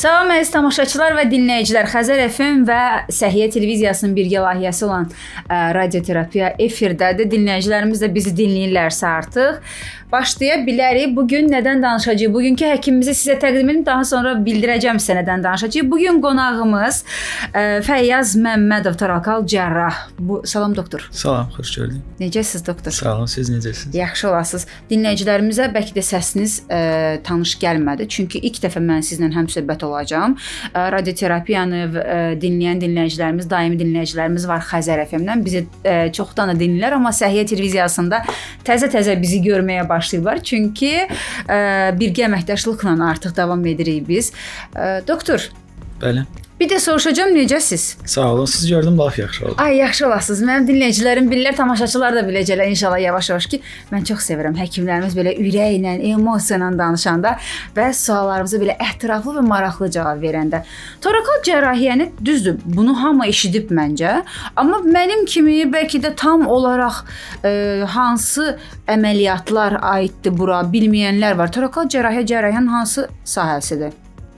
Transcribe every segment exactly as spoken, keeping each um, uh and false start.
Salam əziz tamaşaçılar və dinləyicilər. Xəzər F M və Səhiyyə Televiziyasının birgə layihəsi olan ə, radioterapiya efirdədir. Dinləyicilərimiz də bizi dinləyirlərsə artıq başlaya bilərik. Bugün nədən danışacağıq? Bugünkü həkimimizi sizə təqdim edib, daha sonra bildirəcəm sizə nədən danışacağıq. Bugün qonağımız ə, Fəyyaz Məmmədov, torakal cərrah. Bu, salam doktor. Salam, xoş gördük. Necəsiz doktor? Sağ olun, siz necəsiniz? Yaxşı olasınız. Dinləyicilərimizə bəlkə də səsiniz ə, tanış gəlmədi. Çünki ilk dəfə mən sizlə həmsöhbət olacağam. Ə, radioterapiyanı ə, dinləyən dinləyicilərimiz, daimi dinləyicilərimiz var Xəzər F M-dən. Bizi ə, çoxdan da dinləyirlər, amma Səhiyyə Televiziyasında təzə-təzə bizi görməyə başlayırlar. Çünki ə, birgə əməkdaşlıqla artıq davam edirik biz. Ə, doktor. Bəli. Bir də soruşacağım, necəsiz? Sağ olun, siz gördüm, laf yaxşı oldu. Ay, yaxşı olasınız. Mənim dinləyicilərim bilirlər, tamaşaçılar da biləcəklər inşallah yavaş-yavaş ki, mən çox sevirəm həkimlərimiz belə ürəklə, emosiya ilə danışanda və suallarımıza belə ətraflı və maraqlı cavab verəndə. Torakal cərrahiyyəni düzdür, bunu hamı eşidib məncə, amma mənim kimi bəlkə də tam olaraq e, hansı əməliyyatlar aiddir bura, bilməyənlər var. Torakal cərrahiyyə cərrahiyyənin hansı sahəsidir?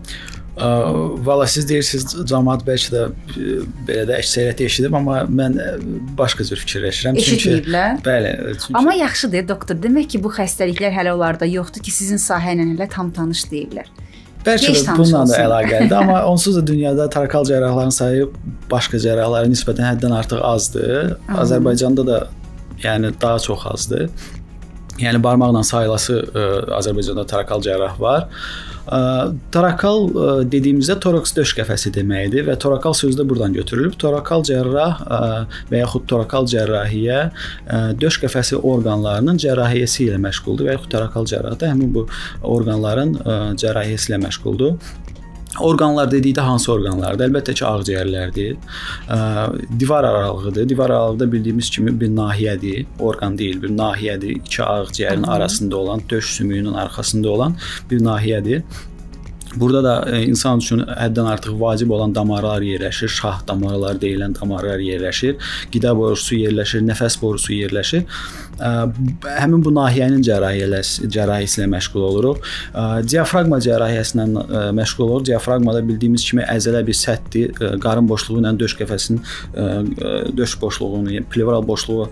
Valla siz deyirsiniz, cəmaət bəlkə də belə də əksəriyyəti eşidib, amma mən başqa cür fikirləşirəm. Eşidiblər? Bəli. Çünki... Amma yaxşıdır, doktor. Demək ki, bu xəstəliklər hələ onlarda yoxdur ki, sizin sahə ilə hələ tam tanış deyiblər. Bəlkə də bununla da əlaqəlidir, amma onsuz da dünyada torakal cərrahların sayı başqa cərrahlara nisbətən həddən artıq azdır. Aha. Azərbaycanda da yəni daha çox azdır. Yəni barmaqla sayılası ə, Azərbaycanda torakal cərrah var. Ə, torakal ə, dediyimizdə toraks döş qəfəsi deməkdir və torakal sözü də buradan götürülüb. Torakal cərrah ə, və yaxud torakal cərrahiyyə ə, döş qəfəsi orqanlarının cərrahiyyəsi ilə məşğuldur və yaxud torakal cərrah da həmin bu orqanların ə, cərrahiyyəsi ilə məşğuldur. Orqanlar dedikdə hansı orqanlardır? Əlbəttə ki, ağciyərlərdir. Ə, divar aralığıdır. Divar aralığı bildiyimiz kimi bir nahiyədir. Orqan deyil, bir nahiyədir. İki ağciyərin arasında olan, döş sümüyünün arxasında olan bir nahiyədir. Burada da e, insan üçün həddən artıq vacib olan damarlar yerləşir, şah damarlar deyilən damarlar yerləşir, qida borusu yerləşir, nəfəs borusu yerləşir. Ə, həmin bu nahiyənin cərrahiyyəsi ilə məşğul oluruq. Ə, diafraqma cərrahiyyəsindən ə, məşğul oluruq. Diafraqmada bildiyimiz kimi əzələ bir səthdir, ə, qarın boşluğu ilə döş qəfəsinin ə, döş boşluğunu, yəni plevral boşluğu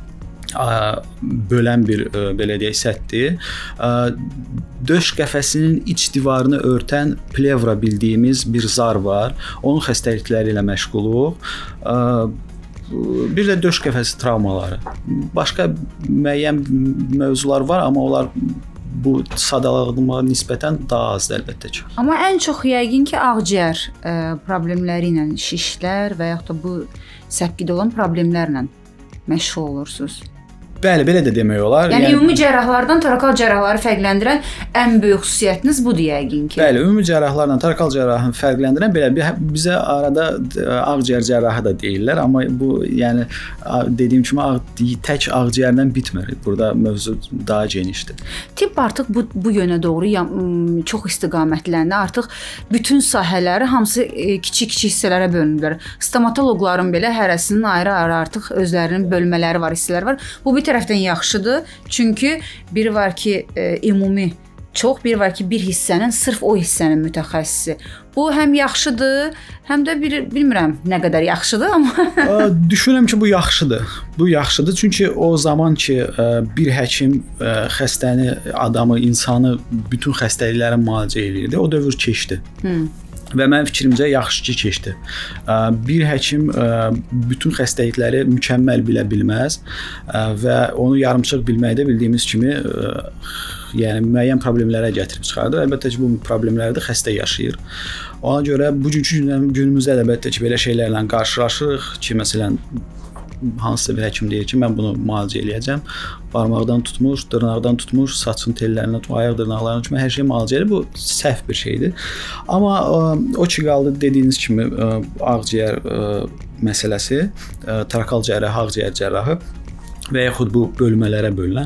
bölən bir belə deyək səthdir. Döş qəfəsinin iç divarını örtən plevra bildiyimiz bir zar var. Onun xəstəlikləri ilə məşğuluq. Bir də döş qəfəsi travmaları. Başqa müəyyən mövzular var, amma onlar bu sadalıqlığa nisbətən daha azdır əlbəttə ki. Amma ən çox yəqin ki, ağciyər problemləri ilə, şişlər və yaxud da bu səpkidə olan problemlərlə məşğul olursunuz. Bəli, belə də demək olar. Yəni, yəni ümumi cərrahlardan torakal cərrahları fərqləndirən ən böyük xüsusiyyətiniz budur yəqin ki. Bəli, ümumi cərrahlarla torakal cərrahını fərqləndirən belə bizə arada ağciyər cərrahı da deyirlər, amma bu yəni dediyim kimi ağ, tək ağciyərdən bitmir. Burada mövzu daha genişdir. Tibb artıq bu, bu yönə doğru çox istiqamətləndi. Artıq bütün sahələri hamısı kiçik-kiçik hissələrə bölünürlər. Stomatoloqların belə hərəsinin ayrı-ayrı artıq özlərinin bölmələri var, hissələri var. Bu bir tərəfdən yaxşıdır, çünki biri var ki, e, ümumi çox, biri var ki, bir hissənin, sırf o hissənin mütəxəssisi. Bu həm yaxşıdır, həm də bir, bilmirəm nə qədər yaxşıdır, amma... Düşünürəm ki, bu yaxşıdır. Bu yaxşıdır, çünki o zaman ki, bir həkim xəstəni, adamı, insanı bütün xəstəliklərin müalicə edirdi, o dövr keçdi. Hmm. Və mənim fikrimcə yaxşı ki, keçdi. Bir həkim bütün xəstəlikləri mükəmməl bilə bilməz və onu yarımçıq bilməkdə bildiyimiz kimi yəni müəyyən problemlərə gətirib çıxardır. Əlbəttə ki, bu problemlərdə xəstə yaşayır. Ona görə bugünkü günümüzdə əlbəttə ki, belə şeylərlə qarşılaşırıq ki, məsələn, hansısa bir həkim deyir ki, mən bunu müalicə eləyəcəm. Barmaqdan tutmuş, dırnaqdan tutmuş, saçın tellərinə, ayaq dırnaqlarına kimi hər şey müalicə edir. Bu səhv bir şeydir. Amma o ki, qaldı dediyiniz kimi ağciyər məsələsi, torakal cərrah, ağciyər cərrahı və yaxud bu bölmələrə bölünən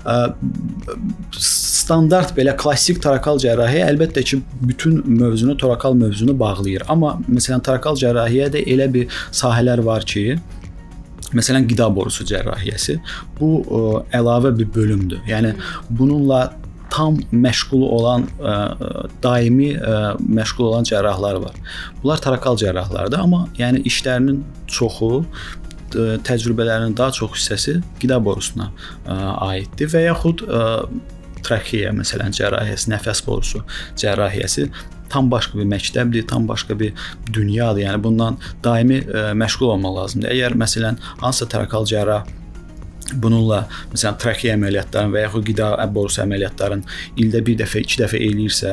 standart belə klassik torakal cərrahiyyə əlbəttə ki, bütün mövzunu, torakal mövzunu bağlayır. Amma məsələn, torakal cərrahiyyədə elə bir sahələr var ki, məsələn, qida borusu cərrahiyyəsi bu ə, əlavə bir bölümdür. Yəni bununla tam məşğul olan, ə, daimi ə, məşğul olan cərrahlar var. Bunlar torakal cərrahlardır, amma yəni işlərinin çoxu, ə, təcrübələrinin daha çox hissəsi qida borusuna ə, aiddir və yaxud ə, trakeya məsələn cərrahiyyəsi, nəfəs borusu cərrahiyyəsi tam başqa bir məktəbdir, tam başqa bir dünyadır. Yəni bundan daimi ə, məşğul olmaq lazımdır. Əgər məsələn hansısa torakal cərrah bununla məsələn trakeya əməliyyatlarının və yaxud qida borusu əməliyyatlarının ildə bir dəfə, iki dəfə eləyirsə,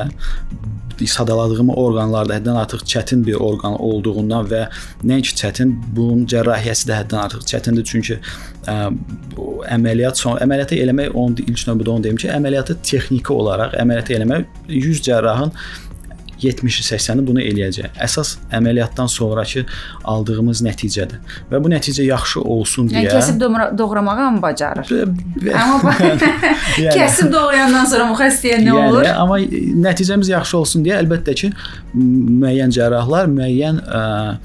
sadaladığım orqanlarda həddən artıq çətin bir orqan olduğundan və nəinki çətin, bunun cərrahiyyəsi də həddən artıq çətindir. Çünki ə, bu əməliyyat son əməliyyatı eləmək, onu ilk növbədə onu deyim ki, əməliyyatı texniki olaraq əməliyyatı eləmək yüz cərrahın yetmişi səksəni bunu eləyəcək. Əsas əməliyyatdan sonrakı aldığımız nəticədir. Və bu nəticə yaxşı olsun deyə... Yəni kəsib doğramağı mı bacarır? Amma yəni, kəsib doğrayandan sonra bu xəstəyə nə yəni, olur? Amma nəticəmiz yaxşı olsun deyə əlbəttə ki, müəyyən cərrahlar müəyyən, ə,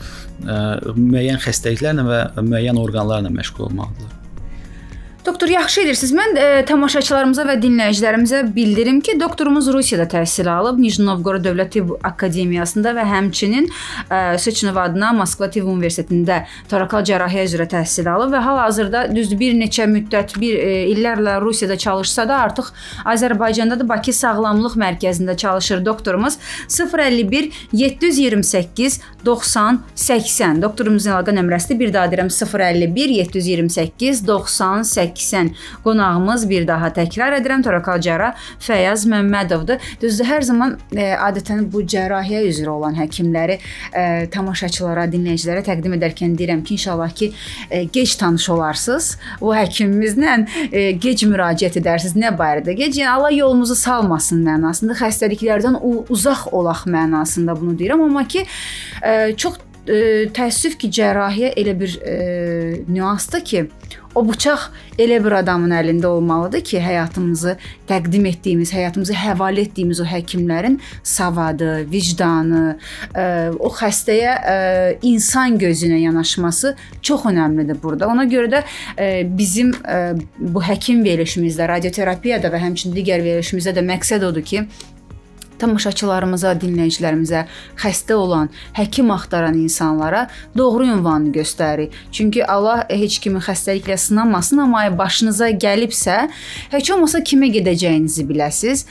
ə, müəyyən xəstəliklərlə və müəyyən orqanlarla məşğul olmalıdırlar. Doktor, yaxşı edirsiniz. Mən e, tamaşaçılarımıza və dinləyicilərimizə bildirim ki, doktorumuz Rusiyada təhsil alıb, Nijni Novgorod Dövlət Tibb Akademiyasında və həmçinin e, Sechenov adına Moskva Tibb Universitetində torakal cərrahiyyə üzrə təhsil alıb və hal-hazırda düzdür bir neçə müddət, bir e, illərlə Rusiyada çalışsa da artıq Azərbaycanda da Bakı Sağlamlıq Mərkəzində çalışır doktorumuz. sıfır əlli bir yeddi yüz iyirmi səkkiz doxsan səksən. Doktorumuzun əlaqə nömrəsidir. Bir daha deyirəm, sıfır əlli bir yeddi yüz iyirmi səkkiz doxsan səksən. Qonağımız bir daha təkrar edirəm, torakal cərrah Fəyaz Məmmədovdur. Düzdür, hər zaman e, adətən bu cərrahiyyə üzrə olan həkimləri e, tamaşaçılara, dinləyicilərə təqdim edərkən deyirəm ki, inşallah ki, e, gec tanış olarsınız. O həkimimizlə e, gec müraciət edərsiniz. Nə barədə gec? Yəni Allah yolumuzu salmasın mənasında, xəstəliklərdən uzaq olaq mənasında bunu deyirəm, amma ki, e, çox e, təəssüf ki, cərrahiyyə elə bir e, nüansdır ki, o bıçaq elə bir adamın əlində olmalıdır ki, həyatımızı təqdim etdiyimiz, həyatımızı həvalə etdiyimiz o həkimlərin savadı, vicdanı, o xəstəyə insan gözünə yanaşması çox önəmlidir burada. Ona görə də bizim bu həkim verilişimizdə, radioterapiyada və həmçinin digər verilişimizdə də məqsəd odur ki, tamaşaçılarımıza, dinləyicilərimizə xəstə olan, həkim axtaran insanlara doğru ünvanı göstərir. Çünki Allah heç kimi xəstəliklə sınamasın, amma başınıza gəlibsə, heç olmasa kimə gedəcəyinizi biləsiniz.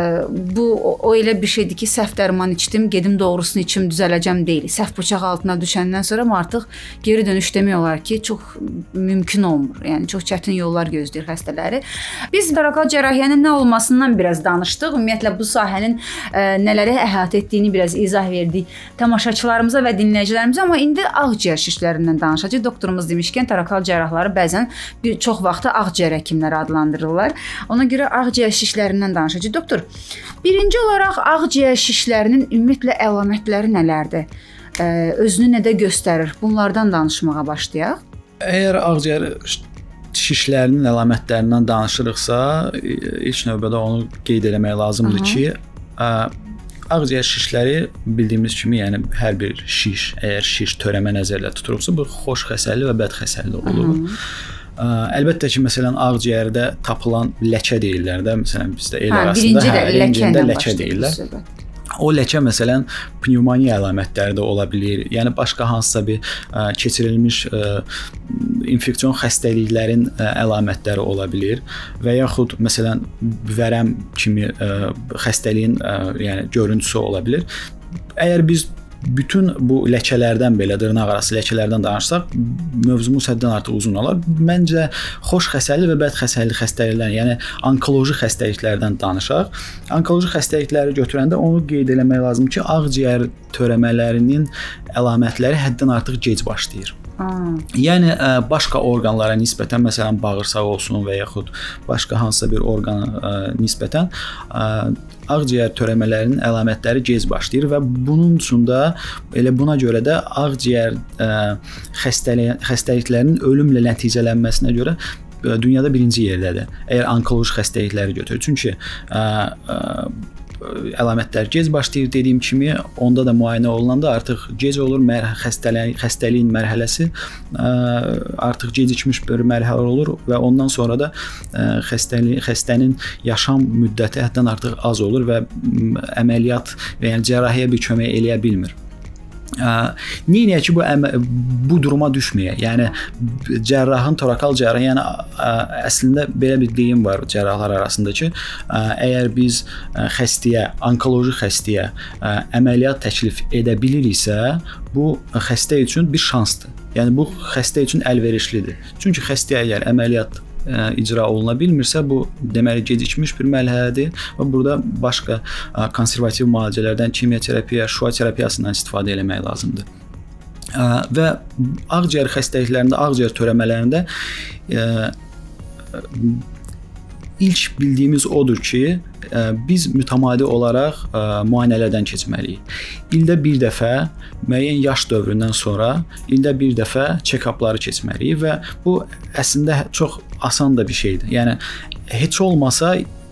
Bu o elə bir şeydir ki, səhv dərman içdim, gedim doğrusunu içim, düzələcəm deyil. Səhv bıçaq altına düşəndən sonra artıq geri dönüş demək olar ki, çox mümkün olmur. Yəni çox çətin yollar gözləyir xəstələri. Biz torakal cərrahiyyənin nə olmasından biraz danışdıq. Ümumiyyətlə bu sahənin nələri əhatə etdiyini biraz izah verdik tamaşaçılarımıza və dinləyicilərimizə, amma indi ağciyər şişlərindən danışacağıq. Doktorumuz demişkən, torakal cərrahları bəzən bir çox vaxtı ağciyər həkimləri adlandırırlar. Ona görə ağciyər şişlərindən danışacağıq. Doktor, birinci olaraq ağciyər şişlərinin ümumiyyətlə əlamətləri nələrdir? Özünü nədə göstərir? Bunlardan danışmağa başlayaq. Əgər ağciyər şişlərinin əlamətlərindən danışırıqsa, ilk növbədə onu qeyd eləmək lazımdır Aha. ki, ağciyər şişləri bildiyimiz kimi, yəni hər bir şiş, əgər şiş törəmə nəzərdə tutulubsa, bu xoş xəsəlli və bəd xəsəlli olur. Hı. Əlbəttə ki, məsələn, ağciyərdə tapılan ləkə deyirlər də, məsələn, bizdə el hə, arasında hə, rengində ləkə deyirlər. O ləkə məsələn pnevmoniya əlamətləri də ola bilər. Yəni başqa hansısa bir ə, keçirilmiş ə, infeksion xəstəliklərin ə, əlamətləri ola bilər və yaxud məsələn vərəm kimi ə, xəstəliyin ə, yəni görüntüsü ola bilər. Əgər biz bütün bu ləkələrdən belə dırnaq arası ləkələrdən danışsaq, mövzumuz həddən artıq uzun olar. Məncə xoş xəsəlli və bəd xəsəlli xəstəliklər, yəni onkoloji xəstəliklərdən danışaq. Onkoloji xəstəlikləri götürəndə onu qeyd eləmək lazım ki, ağciyər törəmələrinin əlamətləri həddən artıq gec başlayır. Aa. Yəni başqa orqanlara nisbətən, məsələn bağırsaq olsun və yaxud başqa hansısa bir orqana nisbətən ağciyər törəmələrinin əlamətləri gec başlayır və bunun üçün də elə buna görə də ağciyər xəstəliklərinin ölümlə nəticələnməsinə görə dünyada birinci yerdədir. Əgər onkoloji xəstəlikləri götürür. Çünki ə, ə, əlamətlər gec başlayır dediyim kimi, onda da müayinə olunanda artıq gec olur, xəstəliyin, xəstəliyin mərhələsi artıq gecikmiş bir mərhələ olur və ondan sonra da xəstəliyin, xəstənin yaşam müddəti həddən artıq az olur və əməliyyat və yəni cərrahiyə bir kömək eləyə bilmir. Neyinə ki bu bu duruma düşməyə. Yəni cərrahın, torakal cərrah, yəni əslində belə bir deyim var cərrahlar arasında ki, əgər biz xəstəyə, onkoloji xəstəyə əməliyyat təklif edə biliriksə, bu xəstə üçün bir şansdır. Yəni bu xəstə üçün əlverişlidir. Çünki xəstəyə əgər əməliyyat icra oluna bilmirsə, bu deməli gecikmiş bir mərhələdir və burada başqa konservativ müalicələrdən kimyoterapiya, şua terapiyasından istifadə etmək lazımdır. Və ağciyər xəstəliklərində, ağciyər törəmələrində ilk bildiyimiz odur ki, biz mütəmadi olaraq müayinələrdən keçməliyik. İldə bir dəfə, müəyyən yaş dövründən sonra ildə bir dəfə check-upları keçməliyik və bu əslində çox asan da bir şeydir. Yəni heç olmasa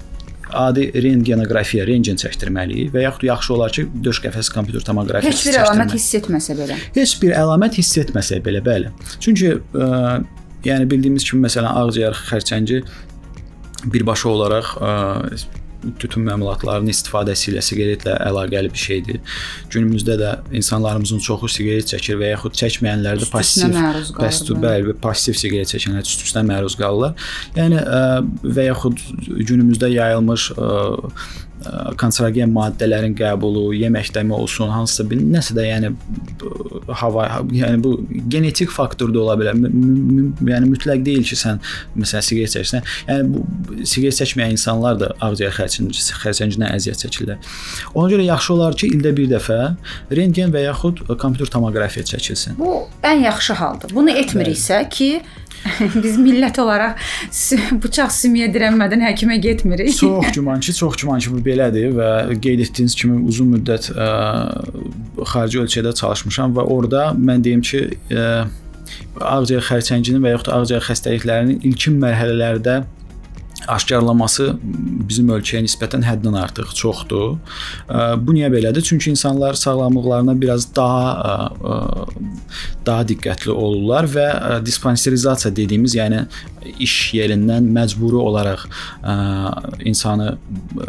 adi rentgenografiya, rentgen çəkdirməliyik və yaxud yaxşı olar ki, döş qəfəsi kompüter tomografiyası çəkdirməliyik. Heç bir əlamət hiss etməsə belə. Heç bir əlamət hiss etməsə belə, bəli. Çünki ə, yəni bildiyimiz kimi məsələn ağciyər xərçəngi birbaşa olaraq ə, tütün məmulatlarının istifadəsi ilə, siqaretlə əlaqəli bir şeydir. Günümüzdə də insanlarımızın çoxu siqaret çəkir və yaxud çəkməyənlər də passiv, passiv, bəli, passiv siqaret çəkənlər tüstüsünə məruz qalırlar. Yəni ə, və yaxud günümüzdə yayılmış ə, kanserogen maddələrin qəbulu, yeməkdəmi olsun, hansısa bir nəsə də yəni hava, yəni bu genetik faktor da ola bilər. Yəni mütləq deyil ki, sən məsələn siqaret çəkirsən. Yəni bu siqaret çəkməyən insanlar da ağciyər xərçəngindən əziyyət çəkirlər. Ona görə yaxşı olar ki, ildə bir dəfə rentgen və yaxud kompüter tomoqrafiya çəkilsin. Bu ən yaxşı haldır. Bunu etmiriksə ki, biz millət olaraq bıçaq sümüyə dirənmədən həkimə getmirik. Çox güman ki, çox güman ki bu belədir və qeyd etdiyiniz kimi uzun müddət ə, xarici ölkədə çalışmışam və orada mən deyim ki, ə, ağciyər xərçənginin və yaxud ağciyər xəstəliklərinin ilkin mərhələlərdə aşkarlanması bizim ölkəyə nisbətən həddən artıq çoxdur. Bu niyə belədir? Çünki insanlar sağlamlıqlarına biraz daha daha diqqətli olurlar və dispanserizasiya dediyimiz, yəni iş yerindən məcburi olaraq insanı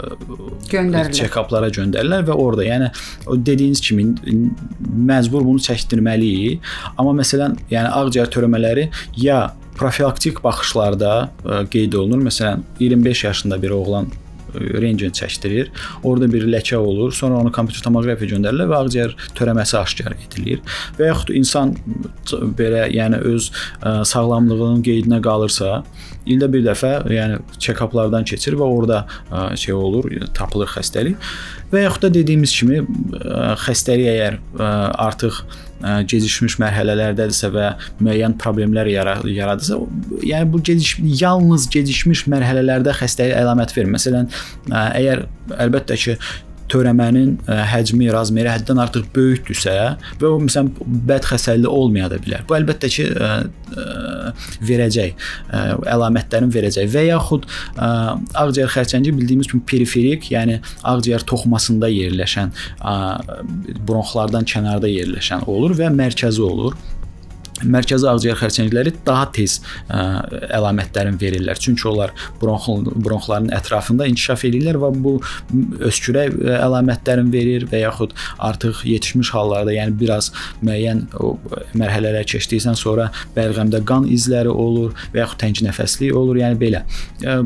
check-uplara göndərirlər və orada, yəni o dediyiniz kimi məcbur bunu çəkdirməliyik. Amma məsələn, yəni ağciyər törəmələri ya profilaktik baxışlarda ə, qeyd olunur. Məsələn, iyirmi beş yaşında bir oğlan rentgen çəkdirir. Orada bir ləkə olur. Sonra onu kompüter tomoqrafiya göndərilir və ağciyər törəməsi aşkar edilir. Və yaxud insan belə, yəni öz ə, sağlamlığının qeydinə qalırsa, ildə bir dəfə, yəni check-uplardan keçir və orada ə, şey olur, tapılır xəstəlik. Və yaxud da dediyimiz kimi ə, xəstəlik əgər ə, artıq gecikmiş mərhələlərdədirsə və müəyyən problemlər yaradırsa, yəni bu geciş, yalnız gecikmiş mərhələlərdə xəstəlik əlamət verir. Məsələn, əgər əlbəttə ki, törəmənin həcmi, razmeri həddən artıq böyükdürsə və o məsələn bədxəsəlli olmaya da bilər. Bu əlbəttə ki, ə, ə, verəcək, ə, əlamətlərin verəcək və yaxud ə, ağciyər xərçəngi bildiyimiz kimi periferik, yəni ağciyər toxumasında yerləşən, ə, bronxlardan kənarda yerləşən olur və mərkəzi olur. Mərkəzi ağciyər xərçəngləri daha tez ə, əlamətlərin verirlər. Çünki onlar bronx, bronxların ətrafında inkişaf edirlər və bu öskürək əlamətlərin verir və yaxud artıq yetişmiş hallarda, yəni biraz müəyyən o mərhələlər keçdikdən sonra bəlğəmdə qan izləri olur və yaxud təngi nəfəslik olur, yəni belə. Ə,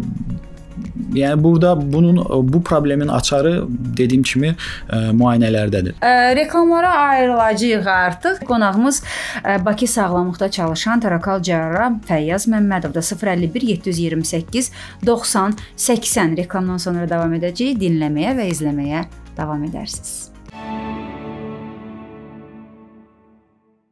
Yəni burada bunun bu problemin açarı dediyim kimi ə, müayinələrdədir. Ə, reklamlara ayrılacağıq artıq. Qonağımız ə, Bakı Sağlamlıqda çalışan torakal cərrah Fəyyaz Məmmədovda. sıfır əlli bir yeddi yüz iyirmi səkkiz doxsan səksən. Reklamdan sonra davam edəcəyik. Dinləməyə və izləməyə davam edərsiniz.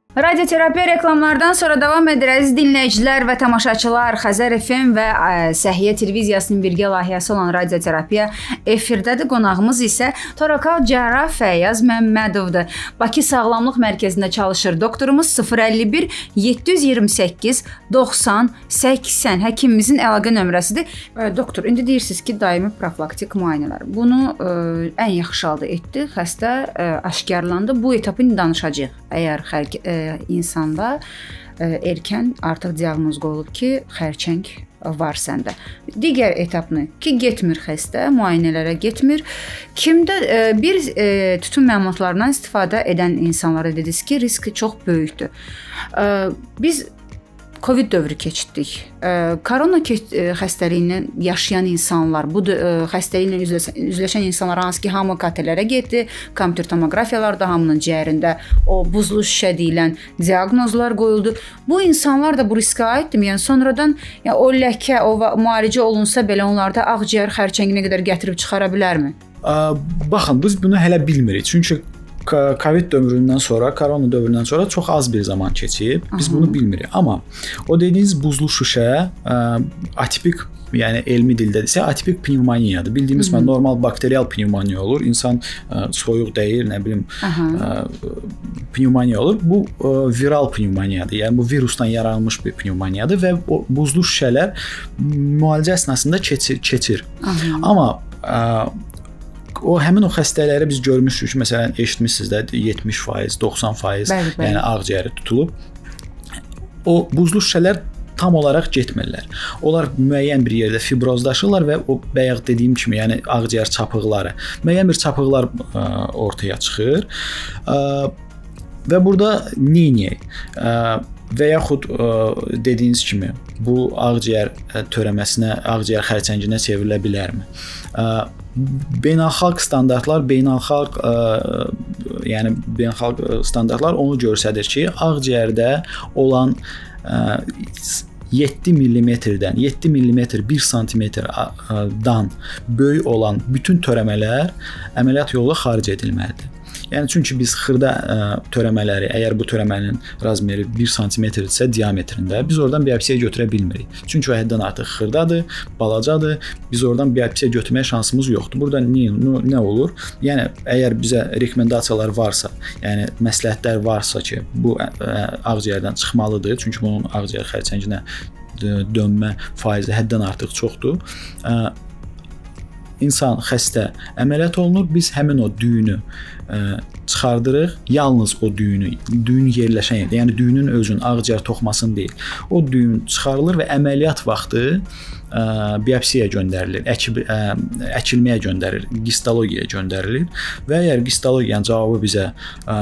Radioterapiya reklamlardan sonra davam edirəz. Dinləyicilər və tamaşaçılar, Xəzər F M və Səhiyyə televiziyasının birgə layihəsi olan radioterapiya efirdədir. Qonağımız isə torakal cərrah Fəyyaz Məmmədovdur. Bakı Sağlamlıq Mərkəzində çalışır. Doktorumuz sıfır əlli bir yeddi yüz iyirmi səkkiz doxsan səksən həkimimizin əlaqə nömrəsidir. Doktor, indi deyirsiniz ki, daimi profilaktik müayinələr. Bunu ə, ən yaxşı halda etdi. Xəstə ə, aşkarlandı. Bu etapı indi danışacağıq. Əgər xərk ə, insanda ə, erkən artıq diaqnoz qoyulub ki, xərçəng var səndə. Digər etapını ki, getmir xəstə, müayinələrə getmir. Kimdə ə, bir ə, tütün məmulatlarından istifadə edən insanlara dediniz ki, risk çox böyükdür. Ə, biz Covid dövrü keçirdik. Korona xəstəliyindən yaşayan insanlar, bu xəstəliklə üzləşən insanlar hansı ki, hamı katelərə getdi, kompüter tomoqrafiyalarda hamının ciyərində o buzlu şüşə deyilən diaqnozlar qoyuldu. Bu insanlar da bu riskə aiddirmi? Yəni sonradan yəni, o ləkə, o müalicə olunsa belə onlarda ağciyər xərçənginə qədər gətirib çıxara bilərmi? Baxın, biz bunu hələ bilmirik. Çünki Covid dövründən sonra, korona dövründən sonra çox az bir zaman keçib. Biz Aha. bunu bilmirik. Amma o dediyiniz buzlu şüşə atipik, yəni elmi dildə desə atipik pnevmoniyadır. Bildiyimiz mən normal bakterial pnevmoniya olur. İnsan soyuq dəyir, nə bilim, Aha. pnevmoniya olur. Bu viral pnevmoniyadır. Yəni bu virusdan yaranmış bir pnevmoniyadır və o buzlu şüşələr müalicə əsnasında keçir. keçir. Amma o həmin o xəstələri biz görmüşük ki, məsələn, eşitmisiniz də yetmiş faiz, doxsan faiz, bəli, bəli. Yəni ağciyəri tutulub. O buzlu şüşələr tam olaraq getmirlər. Onlar müəyyən bir yerdə fibrozlaşırlar və o bayaq dediyim kimi, yəni ağciyər çapıqları, müəyyən bir çapıqlar ə, ortaya çıxır. Ə, və burada neyniyək? Və yaxud ə, dediyiniz kimi bu ağciyər törəməsinə, ağciyər xərçənginə çevrilə bilərmi? Ə, beynəlxalq standartlar, beynəlxalq ə, yəni beynəlxalq standartlar onu göstərir ki, ağciyərdə olan ə, yeddi millimetrdən, yeddi millimetr bir santimetrdan böyük olan bütün törəmələr əməliyyat yolu xaric edilməlidir. Yəni çünki biz xırda ə, törəmələri, əgər bu törəmənin razmeri bir santimetrdirsə diametrində, biz oradan biopsiya götürə bilmirik. Çünki o həddən artıq xırdadır, balacadır. Biz oradan biopsiya götürməyə şansımız yoxdur. Burada nə, nə olur? Yəni əgər bizə rekomendasiyalar varsa, yəni məsləhətlər varsa ki, bu ə, ağciyərdən çıxmalıdır, çünki bunun ağciyər xərçənginə dönmə faizi həddən artıq çoxdur. Ə, İnsan xəstə əməliyyat olunur, biz həmin o düyünü ə, çıxardırıq, yalnız o düyünü, düyün yerləşən yerdə, yəni düyünün özünün ağciyər toxumasını deyil. O düyün çıxarılır və əməliyyat vaxtı ə, biopsiyaya göndərilir, əkib, ə, əkilməyə göndərilir, gistologiyaya göndərilir və əgər gistologiyanın cavabı bizə ə,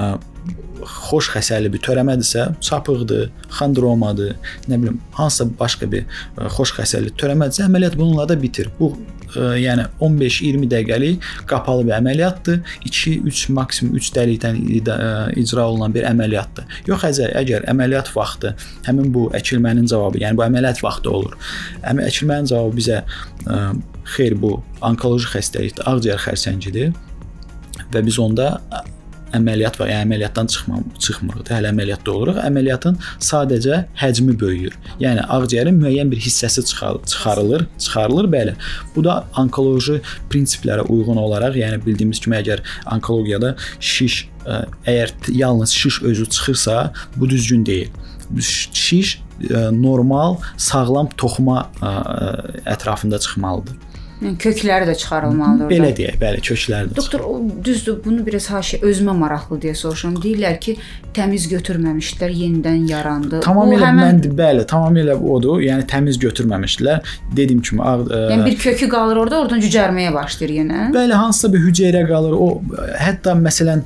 xoş həsərli bir törəmədirsə, çapıqdır, xondromadır, nə bilim, hansısa başqa bir ə, xoş həsərli törəmədirsə, əməliyyat bununla da bitir. Bu ə, yəni on beş iyirmi dəqiqəlik qapalı bir əməliyyatdır. iki üç maksimum üç dəlikdən icra olunan bir əməliyyatdır. Yox, əgər, əgər əməliyyat vaxtı həmin bu əkilmənin cavabı, yəni bu əməliyyat vaxtı olur. Əkilmənin cavabı bizə ə, xeyr, bu onkoloji xəstəlikdir, ağciyər xərçəngidir və biz onda əməliyyat var, yəni əməliyyatdan çıxmam, çıxmırıq, hələ əməliyyatda oluruq. Əməliyyatın sadəcə həcmi böyüyür. Yəni ağciyərin müəyyən bir hissəsi çıxarılır, çıxarılır belə. Bu da onkoloji prinsiplərə uyğun olaraq, yəni bildiyimiz kimi əgər onkologiyada şiş, əgər yalnız şiş özü çıxırsa, bu düzgün deyil. Şiş normal, sağlam toxuma ətrafında çıxmalıdır. Yəni kökləri də çıxarılmalıdır. Belə deyək, bəli, kökləri də. Doktor, o düzdür, bunu biraz haşiyə özümə maraqlı deyə soruşuram. Deyirlər ki, təmiz götürməmişdilər, yenidən yarandı. Tamamilə həmən... mən bəli, tamamilə odur. Yəni təmiz götürməmişdilər. Dediyim kimi, ağ, yəni bir kökü qalır orada, oradan cücərməyə başlayır yenə. Bəli, hansısa bir hüceyrə qalır. O hətta məsələn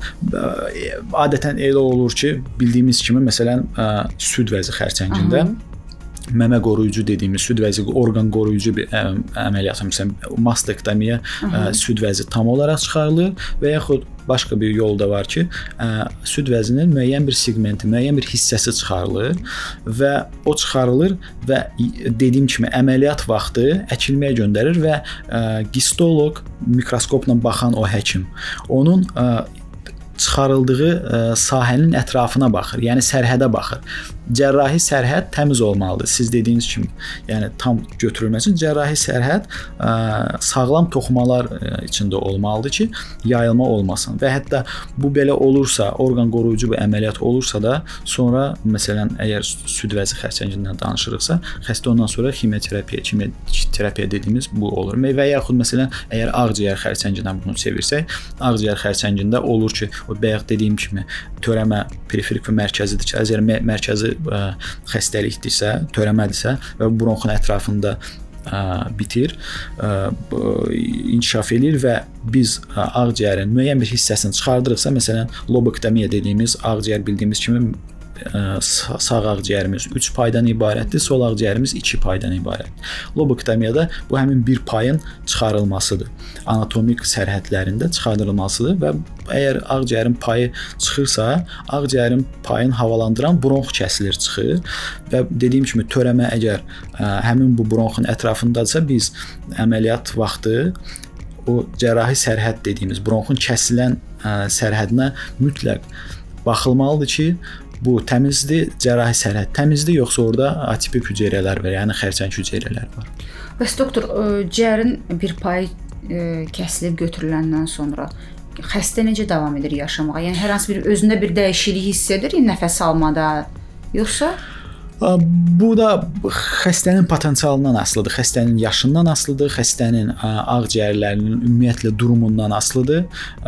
adətən elə olur ki, bildiyimiz kimi məsələn süd vəzi xərçəngində Aha. məmə qoruyucu dediyimiz süd vəzi orqan qoruyucu bir ə, əməliyyat, məsələn mastektomiya, ə, süd vəzi tam olaraq çıxarılır və yaxud başqa bir yol da var ki, ə, süd vəzinin müəyyən bir segmenti, müəyyən bir hissəsi çıxarılır və o çıxarılır və dediyim kimi əməliyyat vaxtı əkilməyə göndərir və ə, gistolog mikroskopla baxan o həkim onun ə, çıxarıldığı ə, sahənin ətrafına baxır. Yəni sərhədə baxır. Cərrahi sərhəd təmiz olmalıdır. Siz dediyiniz kimi, yəni tam götürülməsi üçün cərrahi sərhəd ə, sağlam toxumalar ə, içində olmalıdır ki, yayılma olmasın. Və hətta bu belə olursa, orqan qoruyucu bir əməliyyat olursa da, sonra məsələn, əgər süd vəzi xərçəngindən danışırıqsa, xəstə ondan sonra ximioterapiya, kimyoterapiya dediyimiz bu olur. Və yaxud məsələn, əgər ağciyər xərçəngindən bunu çevirsək, ağciyər xərçəngində olur ki, o bayaq dediyim kimi törəmə periferik və mərkəzidir ki, əgər mərkəzi ə, xəstəlikdirsə, törəmədirsə və bronxun ətrafında ə, bitir, ə, inkişaf edir və biz ə, ağciyərin müəyyən bir hissəsini çıxardırıqsa, məsələn, lobektomiya dediyimiz ağciyər bildiyimiz kimi sağ ağciyərimiz üç paydan ibarətdir, sol ağciyərimiz iki paydan ibarətdir. Lobektomiyada bu həmin bir payın çıxarılmasıdır. Anatomik sərhədlərində çıxarılmasıdır və əgər ağciyərin payı çıxırsa, ağciyərin payını havalandıran bronx kəsilir, çıxır və dediyim kimi törəmə əgər ə, həmin bu bronxun ətrafındadırsa, biz əməliyyat vaxtı o cərrahi sərhəd dediyimiz bronxun kəsilən ə, sərhədinə mütləq baxılmalıdır ki, bu təmizdir, cərrahi sərhəd təmizdir, yoxsa orada atipik hüceyrələr var, yəni xərçəng hüceyrələr var. Bəs doktor, ciyərin bir payı kəsilib götürüləndən sonra xəstə necə davam edir yaşamağa? Yəni hər hansı bir özündə bir dəyişiklik hiss edir, nəfəs almada, yoxsa? Bu da xəstənin potensialından asılıdır, xəstənin yaşından asılıdır, xəstənin ağciyərlərinin ümumiyyətlə durumundan asılıdır.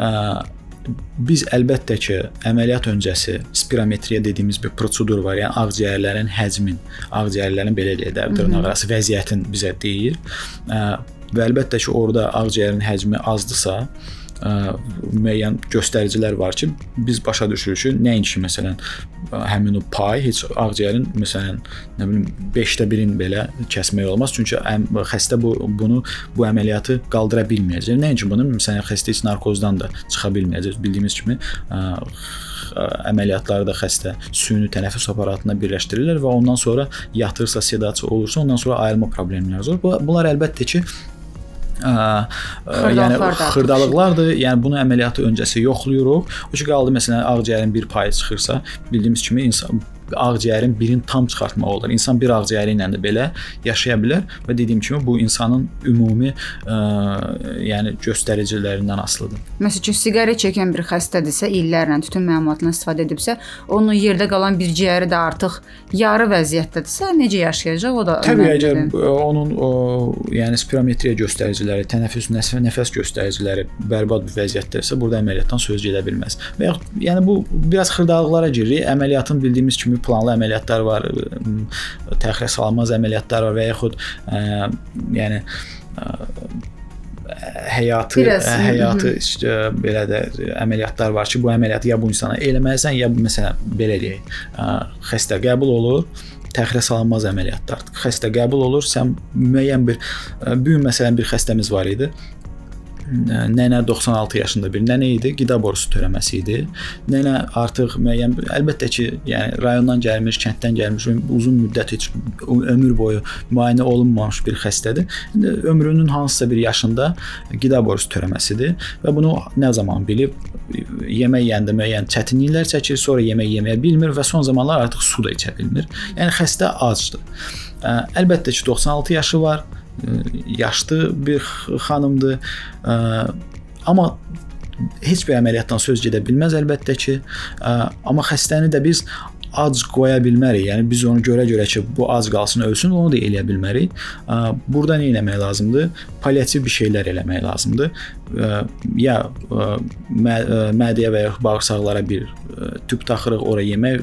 Biz əlbəttə ki, əməliyyat öncəsi spirometriya dediyimiz bir prosedur var. Yəni ağciyərlərin həcmin, ağciyərlərin belə deyək də dırnaqarası vəziyyətin bizə deyir. Və əlbəttə ki, orada ağciyərin həcmi azdısa, müəyyən göstəricilər var ki, biz başa düşürük ki, nəinki məsələn həmin o pay heç ağciyərin məsələn nə bilim beşdə birin belə kəsmək olmaz. Çünki xəstə bu bunu bu əməliyyatı qaldıra bilməyəcək. Nəinki bunu məsələn xəstə heç narkozdan da çıxa bilməyəcək. Bildiyimiz kimi əməliyyatlarda xəstə süni tənəffüs aparatına birləşdirirlər və ondan sonra yatırsa, sedasiya olursa, ondan sonra ayılma problemləri olur. Bunlar əlbəttə ki Ə, ə, yəni xırdalıqlardır. Yəni bunu əməliyyatı öncəsi yoxluyuruq. O ki qaldı məsələn ağciyərin bir payı çıxırsa, bildiyimiz kimi insan ağciyərin birini tam çıxartmaq olur. İnsan bir ağciyəri ilə də belə yaşaya bilər və dediyim kimi bu insanın ümumi ə, yəni göstəricilərindən asılıdır. Məsələn, siqaret çəkən bir xəstədirsə, illərlə tütün məmulatından istifadə edibsə, onun yerdə qalan bir ciyəri də artıq yarı vəziyyətdədirsə, necə yaşayacaq? O da təbii əgər onun o, yəni spirometriya göstəriciləri, tənəffüs, nəfəs göstəriciləri bərbad bir vəziyyətdədirsə, burada əməliyyatdan söz gedə bilməz. Və yaxud yəni bu biraz xırdalıqlara girir. Əməliyyatın bildiyimiz kimi planlı əməliyyatlar var, təxirə salınmaz əməliyyatlar var və yaxud ə, yəni ə, həyatı Biraz, həyatı işte, belə də əməliyyatlar var ki, bu əməliyyatı ya bu insana eləməlisən, ya məsələn belə deyək, ə, xəstə qəbul olur, təxirə salınmaz əməliyyatlar. Xəstə qəbul olur, sən müəyyən bir bu gün məsələn bir xəstəmiz var idi. Nənə doxsan altı yaşında bir nənə idi, qida borusu törəməsi idi. Nənə artıq müəyyən, əlbəttə ki, yəni rayondan gəlmiş, kənddən gəlmiş, uzun müddət heç ömür boyu müayinə olunmamış bir xəstədir. İndi ömrünün hansısa bir yaşında qida borusu törəməsidir və bunu nə zaman bilib, yemək yeyəndə müəyyən çətinliklər çəkir, sonra yemək yeməyə bilmir və son zamanlar artıq su da içə bilmir. Yəni xəstə acdır. Əlbəttə ki, doxsan altı yaşı var. Yaşlı bir xanımdır, amma heç bir əməliyyatdan söz gedə bilməz əlbəttə ki, amma xəstəni də biz ac qoya bilmərik. Yəni biz onu görə-görə ki, bu ac qalsın, ölsün, onu da eləyə bilmərik. Burada nə etmək lazımdır? Paliativ bir şeylər eləmək lazımdır. Ya mədəyə və ya bağırsaqlara bir tüp taxırıq, ora yemək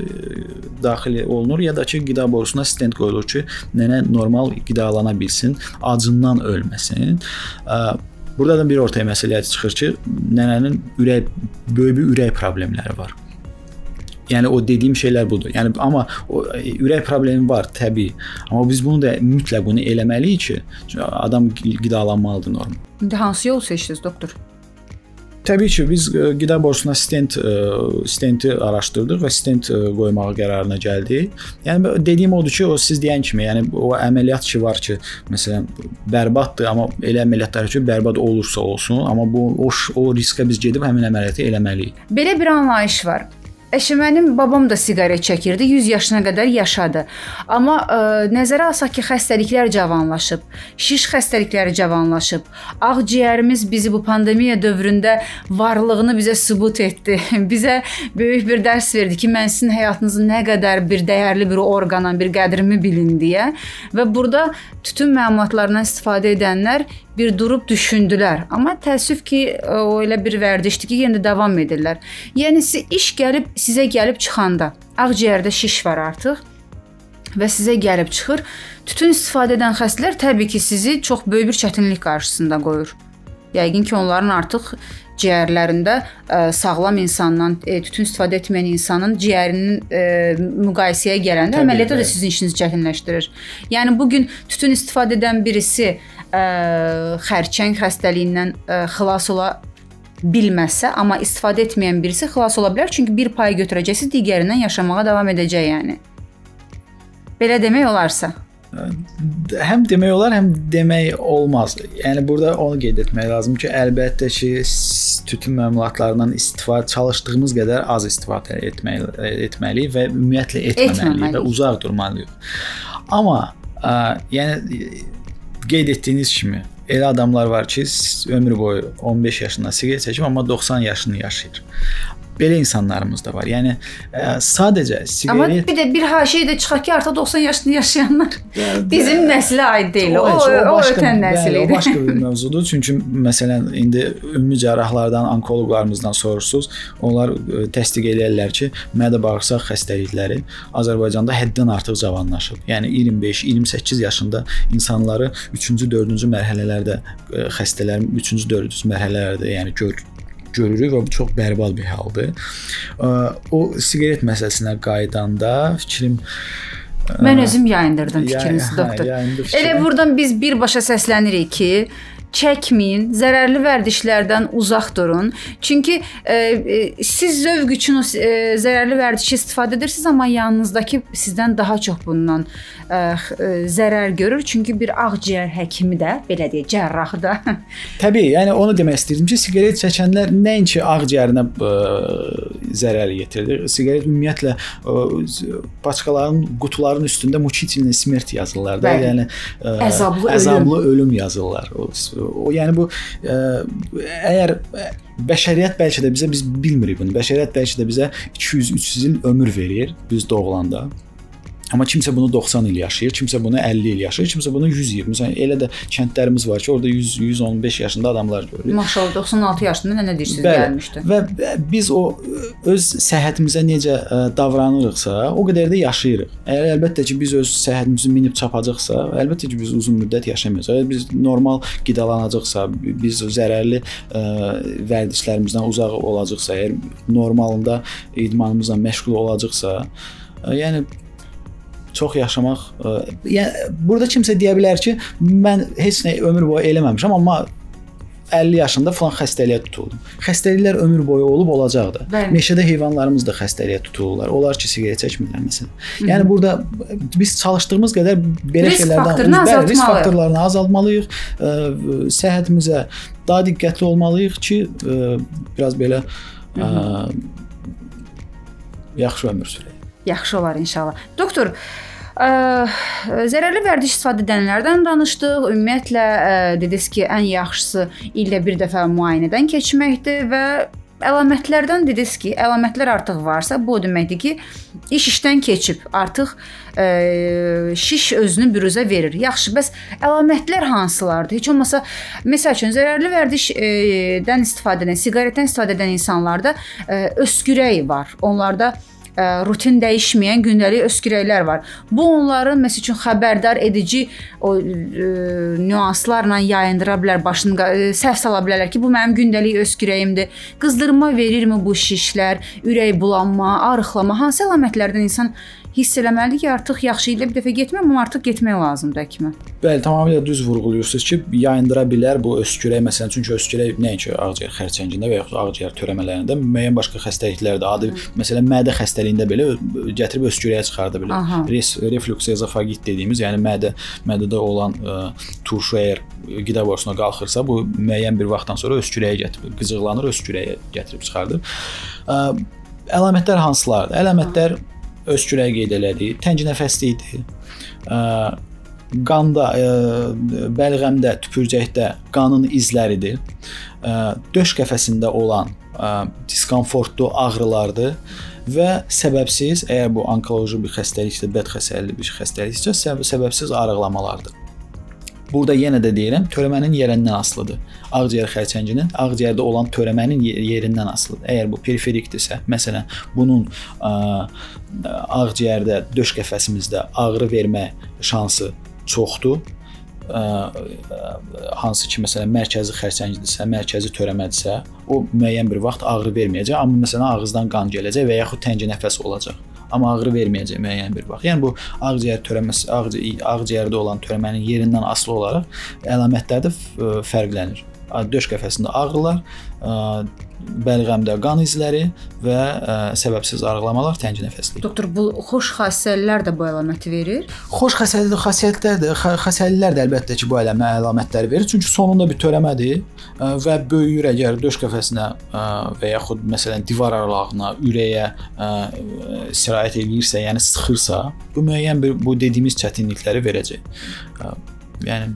daxil olunur, ya da ki, qida borusuna stent qoyulur ki, nənə normal qidalana bilsin, acından ölməsin. Burada da bir ortaya məsələ çıxır ki, nənənin ürək, böyük bir ürək problemləri var. Yəni o dediyim şeylər budur. Yəni amma o ürək problemi var təbii. Amma biz bunu da mütləq bunu eləməliyik ki, adam qidalanmalıdır normal. İndi hansı yol seçdiniz doktor? Təbii ki, biz qida borusuna stent stenti araşdırdıq və stent qoymağa qərarına gəldik. Yəni dediyim odur ki, o siz deyən kimi, yəni o əməliyyat ki var ki, məsələn, bərbaddır, amma elə əməliyyatlar ki, bərbad olursa olsun, amma bu o, o riskə biz gedib həmin əməliyyatı eləməliyik. Belə bir anlayış var. Əşi, mənim babam da siqaret çəkirdi, yüz yaşına qədər yaşadı. Amma ə, nəzərə alsaq ki, xəstəliklər cavanlaşıb, şiş xəstəlikləri cavanlaşıb, ağciyərimiz bizi bu pandemiya dövründə varlığını bizə sübut etdi. Bizə böyük bir dərs verdi ki, mən sizin həyatınızın nə qədər bir dəyərli bir orqana, bir qədrimi bilin deyə. Və burada tütün məmulatlarından istifadə edənlər bir durub düşündülər. Amma təəssüf ki, o elə bir vərdişdir ki, yenə də davam edirlər. Yəni iş gəlib sizə gəlib çıxanda, ağciyərdə şiş var artıq və sizə gəlib çıxır. Tütün istifadə edən xəstələr təbii ki, sizi çox böyük bir çətinlik qarşısında qoyur. Yəqin ki, onların artıq ciyərlərində ə, sağlam insandan, e, tütün istifadə etməyən insanın ciyərinin e, müqayisəyə gələndə əməliyyatda da sizin işinizi çətinləşdirir. Yəni bugün tütün istifadə edən birisi ə, xərçəng xəstəliyindən ə, xilas ola bilməsə, amma istifadə etməyən birisi xilas ola bilər, çünki bir pay götürəcəsi digərindən yaşamağa davam edəcək yəni. Belə demək olarsa. Həm demək olar, həm demək olmaz. Yəni burada onu qeyd etmək lazım ki, əlbəttə ki, tütün məmulatlarından istifadə çalışdığımız qədər az istifadə etməli, etməliyik və ümumiyyətlə etməməliyik və uzaq durmalıyıq. Amma ə, yəni qeyd etdiyiniz kimi elə adamlar var ki, ömrü boyu on beş yaşında siqaret çəkib, amma doxsan yaşını yaşayır. Belə insanlarımız da var. Yəni ə, sadəcə siqaret. Amma bir də bir haşiyə də çıxaq ki, artıq doxsan yaşını yaşayanlar bizim nəslə aid deyil. O, o, o, o ötən nəsil idi. O başqa bir mövzudur. Çünki məsələn indi ümumi cərrahlardan, onkoloqlarımızdan sorursunuz, onlar ə, təsdiq edirlər ki, mədə-bağırsaq xəstəlikləri Azərbaycanda həddən artıq cavanlaşıb. Yəni iyirmi beş iyirmi səkkiz yaşında insanları üçüncü, dördüncü mərhələlərdə ə, xəstələrin üçüncü, dördüncü mərhələlərdə yəni gör görürük və bu çox bərbad bir haldır. O siqaret məsələsinə qaydanda fikrim mən özüm yayındırdım fikrinizi, doktor. Elə buradan biz birbaşa səslənirik ki, çəkməyin, zərərli vərdişlərdən uzaq durun. Çünki e, e, siz zövq üçün o e, zərərli vərdişi istifadə edirsiniz, amma yanınızdakı sizdən daha çox bundan e, e, zərər görür. Çünki bir ağciyər həkimi də, belə deyək, cərrahı da. Təbii, yəni onu demək istəyirdim ki, siqaret çəkənlər nəinki ağciyərinə e, zərər yetirir. Siqaret ümumiyyətlə e, paçkaların, qutuların üstündə muçitinlə smert yazırlar da. Bəli. Yəni e, əzablı, əzablı ölüm. ölüm yazırlar. O, O, yəni bu ə, əgər bəşəriyyət bəlkə də bizə, biz bilmirik bunu. Bəşəriyyət bəlkə də bizə iki yüz üç yüz il ömür verir biz doğulanda. Amma kimsə bunu doxsan il yaşayır, kimsə bunu əlli il yaşayır, kimsə bunu yüz iyirmi. Məsələn, elə də kəndlərimiz var ki, orada yüz yüz on beş yaşında adamlar görürük. Maşallah, doxsan altı yaşında nə deyirsiniz gəlmişdi. Və biz o öz səhhətimizə necə ə, davranırıqsa, o qədər də yaşayırıq. Əgər əlbəttə ki, biz öz səhhətimizi minib çapacaqsa, əlbəttə ki, biz uzun müddət yaşamayacağıq. Əgər biz normal qidalanacaqsa, biz zərərli ə, vərdişlərimizdən uzaq olacaqsa, əgər normalında idmanımızla məşğul olacaqsa, ə, yəni çox yaşamaq, ə, yəni burada kimsə deyə bilər ki, mən heç nə ömür boyu eləməmişəm, amma əlli yaşında falan xəstəliyə tutuldum. Xəstəliklər ömür boyu olub olacaqdır. Bəli. Meşədə heyvanlarımız da xəstəliyə tutulurlar. Onlar ki, siqaret çəkmirlər məsələn. Hı-hı. Yəni burada biz çalışdığımız qədər belə risk şeylərdən bəli, risk faktorlarını azaltmalıyıq. Ə, səhhətimizə daha diqqətli olmalıyıq ki, ə, biraz belə ə, yaxşı ömür sürək. Yaxşı olar inşallah. Doktor, ə, zərərli vərdiş istifadə edənlərdən danışdıq. Ümumiyyətlə ə, dediniz ki, ən yaxşısı ildə bir dəfə müayinədən keçməkdir və əlamətlərdən dediniz ki, əlamətlər artıq varsa, bu o deməkdir ki, iş işdən keçib. Artıq ə, şiş özünü büruzə verir. Yaxşı, bəs əlamətlər hansılardır? Heç olmasa, məsəl üçün, zərərli vərdişdən istifadə edən, siqaretdən istifadə edən insanlarda ə, öskürək var. Onlarda rutin dəyişməyən gündəlik öskürəklər var. Bu onları məsəl üçün xəbərdar edici o e, nüanslarla yayındıra bilər, başını e, səhv sala bilərlər ki, bu mənim gündəlik öskürəyimdir. Qızdırma verirmi bu şişlər, ürək bulanma, arıqlama, hansı əlamətlərdən insan hiss eləməlidir ki, artıq yaxşı ilə bir dəfə getməm, amma artıq getmək lazımdır həkimə. Bəli, tamamilə düz vurğuluyursunuz ki, yayındıra bilər bu öskürək məsələn, çünki öskürək nəinki ağciyər xərçəngində və yaxud ağciyər törəmələrində, müəyyən başqa xəstəliklərdə, adi məsələn mədə xəstəliyində belə gətirib öskürəyə çıxarda bilər. Res, reflux ezofagit dediyimiz, yəni mədə mədədə olan ə, turşu əgər qida borusuna qalxırsa, bu müəyyən bir vaxtdan sonra öskürəyə gətirib, qıcıqlanır, öskürəyə gətirib çıxardır. Ə, əlamətlər hansılardır? Əlamətlər öskürək qeyd elədik, təngi nəfəslikdir, qanda, bəlğəmdə, tüpürcəkdə qanın izləridir, döş qəfəsində olan diskomfortlu ağrılardır və səbəbsiz, əgər bu onkoloji bir xəstəliksə, bəd xəstəlikli bir xəstəliksə, səbəbsiz arıqlamalardır. Burada yenə də deyirəm, törəmənin yerindən asılıdır. Ağciyər xərçənginin ağciyərdə olan törəmənin yerindən asılıdır. Əgər bu periferikdirsə, məsələn, bunun ə, ağciyərdə, döş qəfəsimizdə ağrı vermə şansı çoxdur. Ə, hansı ki, məsələn, mərkəzi xərçəngdirsə, mərkəzi törəmədirsə, o müəyyən bir vaxt ağrı verməyəcək, amma məsələn, ağızdan qan gələcək və yaxud təngi nəfəs olacaq. Amma ağrı verməyəcək müəyyən bir vaxt. Yəni bu ağciyər törəməsi, ağciyərdə olan törəmənin yerindən asılı olaraq əlamətlərdə fərqlənir. Döş qəfəsində ağrılar, bəlğəmdə qan izləri və ə, səbəbsiz arıqlamalar, təngi nəfəslik. Doktor, bu xoş xassəlilər də bu əlaməti verir? Xoş xassəlilər də, xassəlilər də əlbəttə ki, bu əlamə, əlamətləri verir. Çünki sonunda bir törəmədir ə, və böyüyür əgər döş qəfəsinə ə, və yaxud məsələn divar aralığına, ürəyə ə, sirayət edirsə, yəni sıxırsa, bu müəyyən bir bu dediyimiz çətinlikləri verəcək. Ə, yəni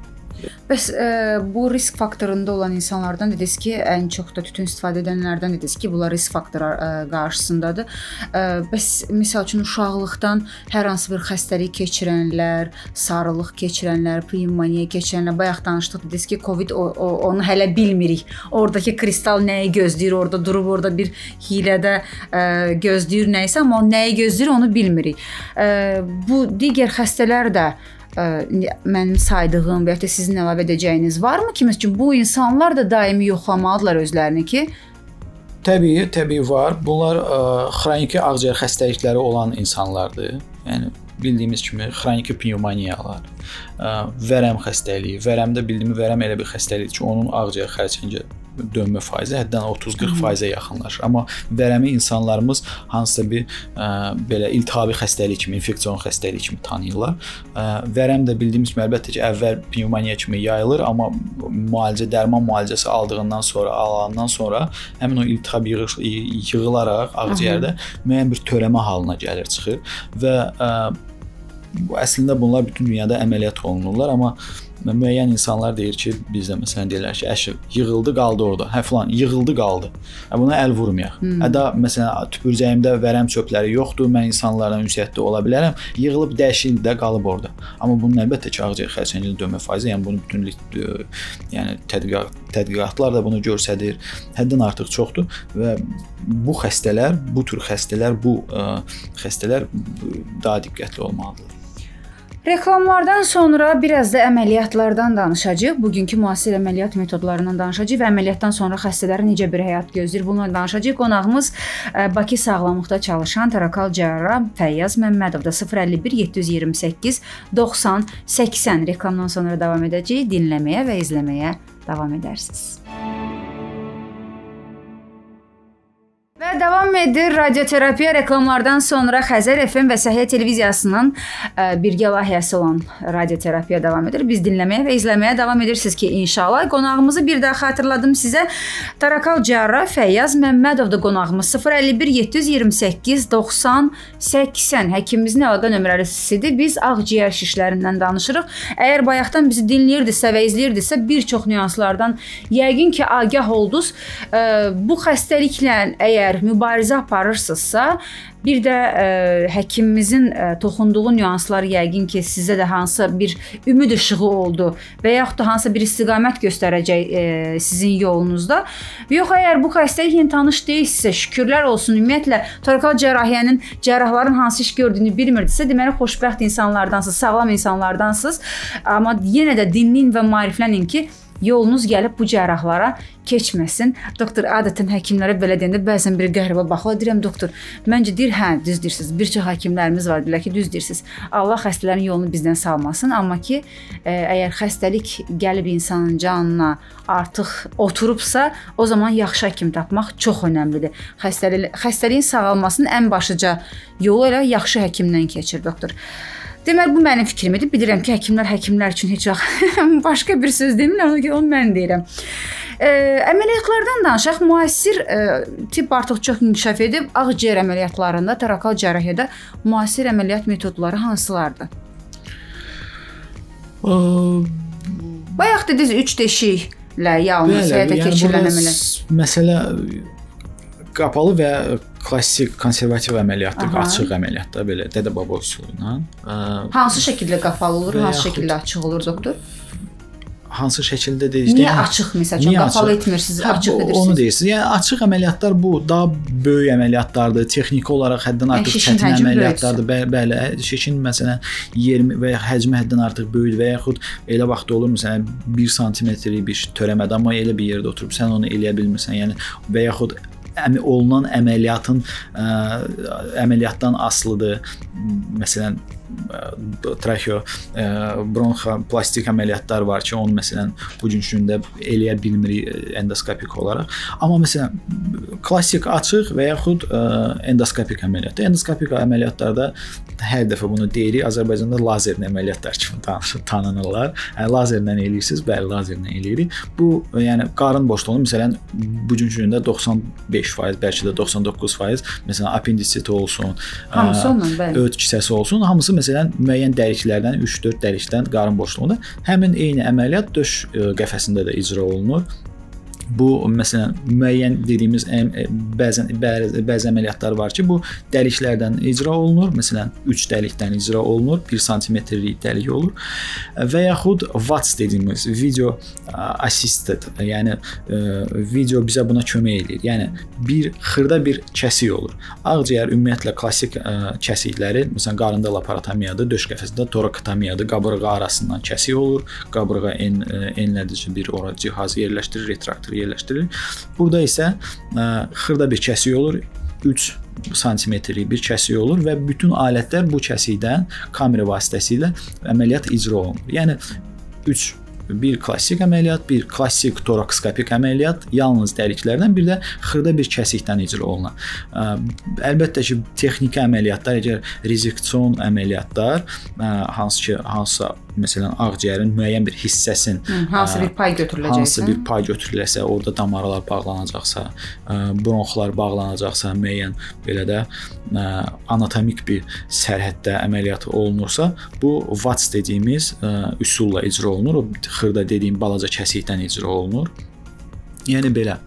Bəs ə, bu risk faktorunda olan insanlardan dediniz ki, ən çox da tütün istifadə edənlərdən dediniz ki, bunlar risk faktoru ə, qarşısındadır. Ə, bəs misal üçün uşaqlıqdan hər hansı bir xəstəlik keçirənlər, sarılıq keçirənlər, pnevmoniya keçirənlər, bayaq danışdıq, dediniz ki, Covid o, o, onu hələ bilmirik. Oradakı kristal nəyi gözləyir, orada durub orada bir hilədə ə, gözləyir nəyisə, amma o nəyi gözləyir onu bilmirik. Ə, bu digər xəstələr də mənim saydığım və ya da sizin əlavə edəcəyiniz varmı ki, məsələn, bu insanlar da daimi yoxlamalıdırlar özlərini ki? Təbii, təbii var. Bunlar ə, xroniki ağciyər xəstəlikləri olan insanlardır. Yəni bildiyimiz kimi xroniki pnevmoniyalar, ə, vərəm xəstəliyi. Vərəmdə bildiyimiz vərəm elə bir xəstəlikdir ki, onun ağciyər xərçəngi dönmə faizi həddən otuz qırx faizə yaxınlaşır. Amma vərəmi insanlarımız hansısa bir ə, belə iltihabi xəstəlik kimi, infeksion xəstəlik kimi tanıyırlar. Ə, vərəm də bildiyimiz kimi əlbəttə ki, əvvəl pnevmoniya kimi yayılır, amma müalicə, dərman müalicəsi aldığından sonra, alandan sonra həmin o iltihab yığış, yığılaraq ağciyərdə müəyyən bir törəmə halına gəlir, çıxır və ə, bu, əslində bunlar bütün dünyada əməliyyat olunurlar, amma müəyyən insanlar deyir ki, bizdə məsələn deyirlər ki, əşi yığıldı, qaldı orada. Hə filan, yığıldı, qaldı. Buna əl vurmayaq. Hmm. Hətta məsələn tüpürcəyimdə vərəm çöpləri yoxdur, mən insanlarla ünsiyyətdə ola bilərəm. Yığılıb dəyişildi də qalıb orada. Amma bunun əlbəttə ki, ağciyər xərçənginin dönmə faizi, yəni bunu bütün yəni tədqiqat tədqiqatlar da bunu göstərir. Həddən artıq çoxdur və bu xəstələr, bu tür xəstələr, bu ə, xəstələr daha diqqətli olmalıdır. Reklamlardan sonra biraz da əməliyyatlardan danışacağıq. Bugünkü müasir əməliyyat metodlarından danışacağıq və əməliyyatdan sonra xəstələrə necə bir həyat gözləyir, bununla danışacağıq. Qonağımız Bakı Sağlamlıqda çalışan torakal cərrah Fəyyaz Məmmədovda. sıfır əlli bir yeddi yüz iyirmi səkkiz doxsan səksən. Reklamdan sonra davam edəcəyik. Dinləməyə və izləməyə davam edərsiniz. Və davam edir radioterapiya. Reklamlardan sonra Xəzər F M və Səhiyyə Televiziyasının ə, birgə layihəsi olan radioterapiya davam edir. Biz dinləməyə və izləməyə davam edirsiniz ki, inşallah. Qonağımızı bir daha xatırladım sizə. Torakal cərrah Fəyyaz Məmmədovda qonağımız. sıfır əlli bir yeddi yüz iyirmi səkkiz doxsan səksən həkimimizin əlaqə nömrəsidir. Biz ağciyər şişlərindən danışırıq. Əgər bayaqdan bizi dinləyirdisə və izləyirdisə, bir çox nüanslardan yəqin ki, agah oldunuz. Ə, bu xəstəliklə əgər mübarizə mübarizə aparırsınızsa, bir də ə, həkimimizin ə, toxunduğu nüanslar yəqin ki, sizə də hansısa bir ümid işığı oldu və yaxud da hansısa bir istiqamət göstərəcək ə, sizin yolunuzda. Yox, əgər bu xəstəliklə tanış deyilsə, şükürlər olsun. Ümumiyyətlə, torakal cərrahiyyənin cərrahların hansı iş gördüyünü bilmirdisə, deməli xoşbəxt insanlardansınız, sağlam insanlardansınız. Amma yenə də dinləyin və maariflənin ki, yolunuz gəlib bu cərrahlara keçməsin. Doktor, adətən həkimlərə belə deyəndə bəzən bir qəribə baxırlar. Deyirəm, doktor, məncə deyir, hə, düz deyirsiniz. Bir çox həkimlərimiz var, deyirlər ki, düz deyirsiniz. Allah xəstələrin yolunu bizdən salmasın. Amma ki, ə, əgər xəstəlik gəlib insanın canına artıq oturubsa, o zaman yaxşı həkim tapmaq çox önəmlidir. Xəstəlik, xəstəliyin sağalmasının ən başlıca yolu elə yaxşı həkimdən keçir, doktor. Deməli, bu mənim fikrim idi. Bilirəm ki, həkimlər həkimlər üçün heç vaxt başqa bir söz demirlər, ona görə onu mən deyirəm. E, əməliyyatlardan danışaq. Müasir e, tibb artıq çox inkişaf edib. Ağciyər əməliyyatlarında, torakal cərrahiyyədə müasir əməliyyat metodları hansılardır? Bayaq dediniz, üç deşiklə yalnız həyata keçirilən əməliyyat. Məsələ qapalı və klassik konservativ əməliyyatdır, Aha. açıq əməliyyatda belə dədə-baba üsulu ilə. Hansı şəkildə qapalı olur, hansı şəkildə açıq olur, doktor? Hansı şəkildə deyirsiniz? Niyə açıq məsəl üçün qapalı etmirsiniz, açıq edirsiniz? Onu deyirsiniz. Yəni açıq əməliyyatlar bu daha böyük əməliyyatlardır, texniki olaraq həddən artıq yəni, çətin əməliyyatlardır. Bəli, bəli, şişin məsələn yeri və ya həcmi həddən artıq böyükdür və yaxud elə vaxt olur məsələn bir santimetrlik bir törəmədə, amma elə bir yerdə oturub sən onu eləyə bilmirsən. Yəni və yaxud əmi olunan əməliyyatın ə, əməliyyatdan asılıdır. Məsələn traxeo, bronxa, plastik əməliyyatlar var ki, onu məsələn bu gün gündə eləyə bilmirik endoskopik olaraq. Amma məsələn klassik açıq və yaxud endoskopik əməliyyat. Endoskopik əməliyyatlarda hər dəfə bunu deyirik, Azərbaycanda lazerli əməliyyatlar kimi tanınırlar. Yəni lazerlə eləyirsiniz, bəli, lazerlə eləyirik. Bu yəni qarın boşluğunu məsələn bu gün gündə doxsan beş faiz, bəlkə də doxsan doqquz faiz məsələn apendisiti olsun, hamısı ondan, bəli. Öd kisəsi olsun, hamısı məsələn müəyyən dəliklərdən, üç dörd dəlikdən qarın boşluğunda həmin eyni əməliyyat döş qəfəsində də icra olunur. Bu məsələn müəyyən dediyimiz bəzən bəzi əməliyyatlar var ki, bu dəliklərdən icra olunur. Məsələn üç dəlikdən icra olunur, bir santimetrlik dəlik olur və yaxud V A T S dediyimiz video assisted, yəni video bizə buna kömək edir. Yəni bir xırda bir kəsik olur. Ağciyər ümumiyyətlə klassik kəsikləri, məsələn qarında laparotomiyadır, döş qəfəsində torakotomiyadır, qabırğa arasından kəsik olur, qabırğa en enlədici bir ora cihaz yerləşdirir, retraktor yerləşdirilir. Burada isə ə, xırda bir kəsik olur, üç santimetrlik bir kəsik olur və bütün alətlər bu kəsikdən kamera vasitəsilə əməliyyat icra olunur. Yəni üç bir klassik əməliyyat, bir klassik torakskopik əməliyyat, yalnız dəliklərdən, bir də xırda bir kəsikdən icra olunan. Əlbəttə ki, texniki əməliyyatlar, əgər rezeksion əməliyyatlar, hansı ki, hansısa məsələn ağciyərin müəyyən bir hissəsin Hı, hansı bir pay götürüləcəksə, hansı bir pay götürüləsə, orada damarlar bağlanacaqsa, bronxlar bağlanacaqsa, müəyyən belə də anatomik bir sərhəddə əməliyyat olunursa, bu V A T S dediyimiz üsulla icra olunur. O xırda dediyim balaca kəsikdən icra olunur. Yəni belə.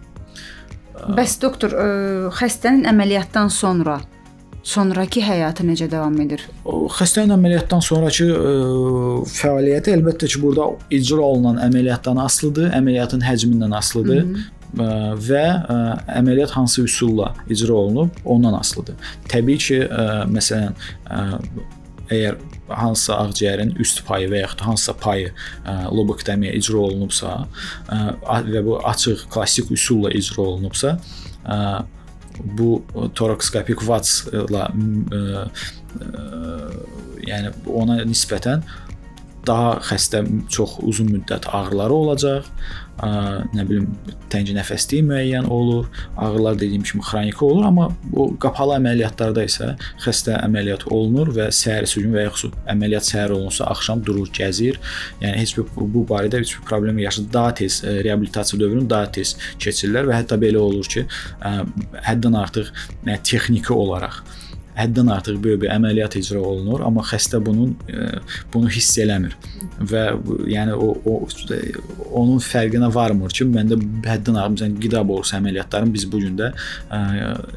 Bəs doktor, xəstənin əməliyyatdan sonra sonrakı həyatı necə davam edir? Xəstənin əməliyyatdan sonrakı ə, fəaliyyəti əlbəttə ki, burada icra olunan əməliyyatdan asılıdır, əməliyyatın həcmindən asılıdır. Hı -hı. Və ə, əməliyyat hansı üsulla icra olunub, ondan asılıdır. Təbii ki, ə, məsələn, ə, əgər hansısa ağciyərin üst payı və yaxud hansısa payı ə, lobektomiya icra olunubsa ə, və bu açıq klassik üsulla icra olunubsa, ə, bu torakskopik V A T S-la yəni ona nisbətən daha xəstə çox uzun müddət ağrıları olacaq. Nə bilim, təngi nəfəsliyi müəyyən olur. Ağrılar dediyim kimi xroniki olur, amma o qapalı əməliyyatlarda isə xəstə əməliyyat olunur və səhərisi gün və yaxud əməliyyat səhər olunsa axşam durur, gəzir. Yəni heç bir bu barədə heç bir problem yaşadı. Daha tez reabilitasiya dövrünü daha tez keçirirlər və hətta belə olur ki, həddən artıq texniki olaraq həddən artıq böyük bir əməliyyat icra olunur, amma xəstə bunun bunu hiss eləmir və yəni o, o onun fərqinə varmır ki, məndə həddən artıq məsələn qida borusu əməliyyatlarını biz bu gün də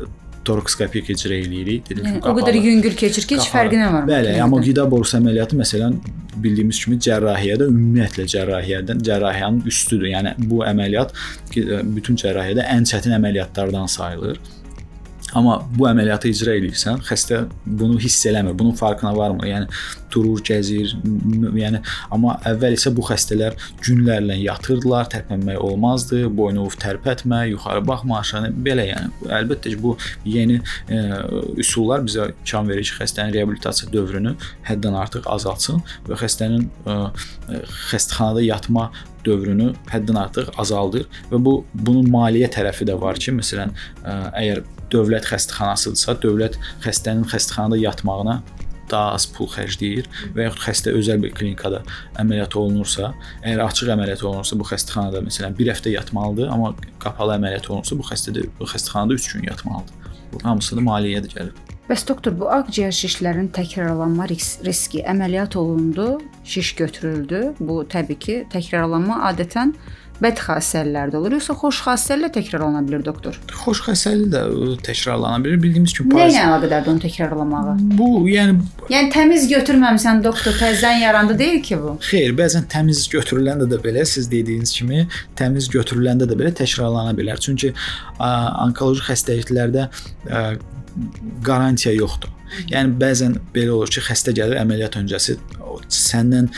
torkskopik icra eləyirik. Dedim yəni, ki, o qədər yüngül keçir ki, heç fərqi nə var? Bəli, amma qida borusu əməliyyatı məsələn bildiyimiz kimi cərrahiyyədə ümumiyyətlə cərrahiyyədən cərrahiyyənin üstüdür. Yəni bu əməliyyat bütün cərrahiyyədə ən çətin əməliyyatlardan sayılır. Amma bu əməliyyatı icra edirsən, xəstə bunu hiss eləmir, bunun farkına varmır. Yəni durur, gəzir, yəni amma əvvəl isə bu xəstələr günlərlə yatırdılar, tərpənmək olmazdı, boynu tərpətmə, yuxarı baxma, aşağı belə yəni. Əlbəttə ki, bu yeni e, üsullar bizə imkan verir ki, xəstənin reabilitasiya dövrünü həddən artıq azaltsın və xəstənin e, xəstəxanada yatma dövrünü həddən artıq azaldır və bu bunun maliyyə tərəfi də var ki, məsələn, e, əgər dövlət xəstəxanasıdırsa, dövlət xəstənin xəstəxanada yatmağına daha az pul xərcləyir və yaxud xəstə özəl bir klinikada əməliyyat olunursa, əgər açıq əməliyyat olunursa bu xəstəxanada məsələn bir həftə yatmalıdır, amma qapalı əməliyyat olunursa bu xəstədə bu xəstəxanada üç gün yatmalıdır. Bu hamısı da maliyyədə gəlir. Bəs doktor, bu ağciyər şişlərinin təkrarlanma riski, əməliyyat olundu, şiş götürüldü. Bu təbii ki, təkrarlanma adətən bəd xassəlilərdə olur, yoxsa xoş xassəli təkrarlana bilər doktor? Xoş xassəli də təkrarlana bilər. Bildiyimiz kimi parazit. Nə ilə əlaqədardır onun təkrarlanmağı? Bu, yəni yəni təmiz götürməmisən doktor, təzədən yarandı deyil ki bu? Xeyr, bəzən təmiz götürüləndə də belə, siz dediyiniz kimi təmiz götürüləndə də belə təkrarlana bilər. Çünki onkoloji xəstəliklərdə qarantiya yoxdur. Yəni bəzən belə olur ki, xəstə gəlir əməliyyat öncəsi səndən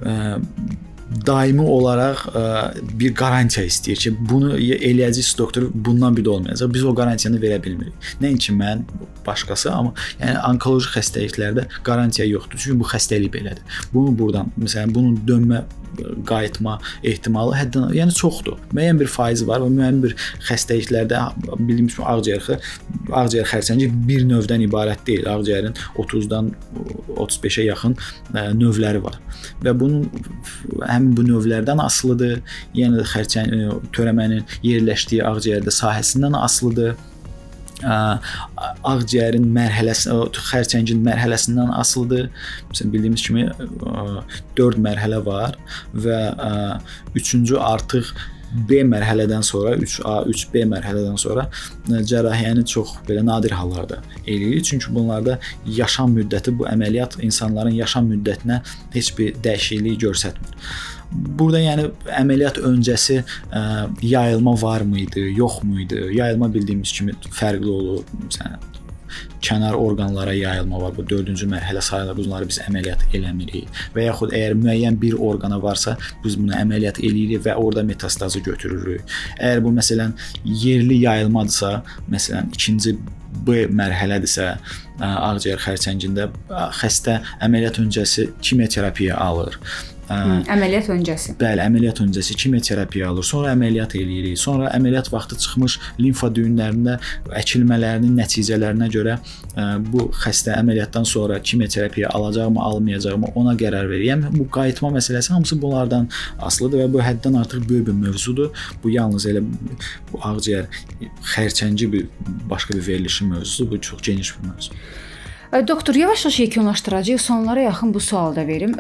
daimi olaraq ə, bir qarantiya istəyir ki, bunu eləyəcəksiniz doktor, bundan bir də olmayacaq. Biz o qarantiyanı verə bilmirik. Nəinki mən, başqası, amma yəni onkoloji xəstəliklərdə qarantiya yoxdur. Çünki bu xəstəlik belədir. Bunu buradan, məsələn, bunun dönmə, qayıtma ehtimalı həddən, yəni çoxdur. Müəyyən bir faizi var və müəyyən bir xəstəliklərdə bildiyimiz kimi ağciyər, ağciyər xərçəngi bir növdən ibarət deyil. Ağciyərin otuzdan otuz beşə yaxın ə, növləri var. Və bunun həmin bu növlərdən asılıdır. Yəni də xərçəng törəmənin yerləşdiyi ağciyərdə sahəsindən asılıdır. Ağciyərin mərhələsi, xərçəngin mərhələsindən asılıdır. Məsələn, bildiyimiz kimi dörd mərhələ var və üçüncü artıq B mərhələdən sonra, üç A, üç B mərhələdən sonra cərrahiyyəni çox belə nadir hallarda eləyirik. Çünki bunlarda yaşam müddəti, bu əməliyyat insanların yaşam müddətinə heç bir dəyişiklik göstərmir. Burada yəni əməliyyat öncəsi ə, yayılma var mıydı, yox muydu? Yayılma bildiyimiz kimi fərqli olur. Məsələn, kənar orqanlara yayılma var. Bu dördüncü mərhələ sayılır. Bunları biz əməliyyat eləmirik. Və yaxud əgər müəyyən bir orqana varsa, biz bunu əməliyyat eləyirik və orada metastazı götürürük. Əgər bu məsələn yerli yayılmadırsa, məsələn ikinci B mərhələdirsə, ağciyər xərçəngində xəstə əməliyyat öncəsi kimyoterapiya alır. Hı, əməliyyat öncəsi. Bəli, əməliyyat öncəsi kimyoterapiya alır. Sonra əməliyyat eləyirik. Sonra əməliyyat vaxtı çıxmış limfa düyünlərində əkilmələrinin nəticələrinə görə ə, bu xəstə əməliyyatdan sonra kimyoterapiya alacaqmı, almayacaqmı ona qərar verir. Yəni bu qayıtma məsələsi hamısı bunlardan asılıdır və bu həddən artıq böyük bir mövzudur. Bu yalnız elə bu ağciyər xərçəngi bir başqa bir verilişin mövzusudur. Bu çox geniş bir mövzudur. Doktor, yavaş-yavaş yekunlaşdıracağıq. Sonlara yaxın bu sualı da verim.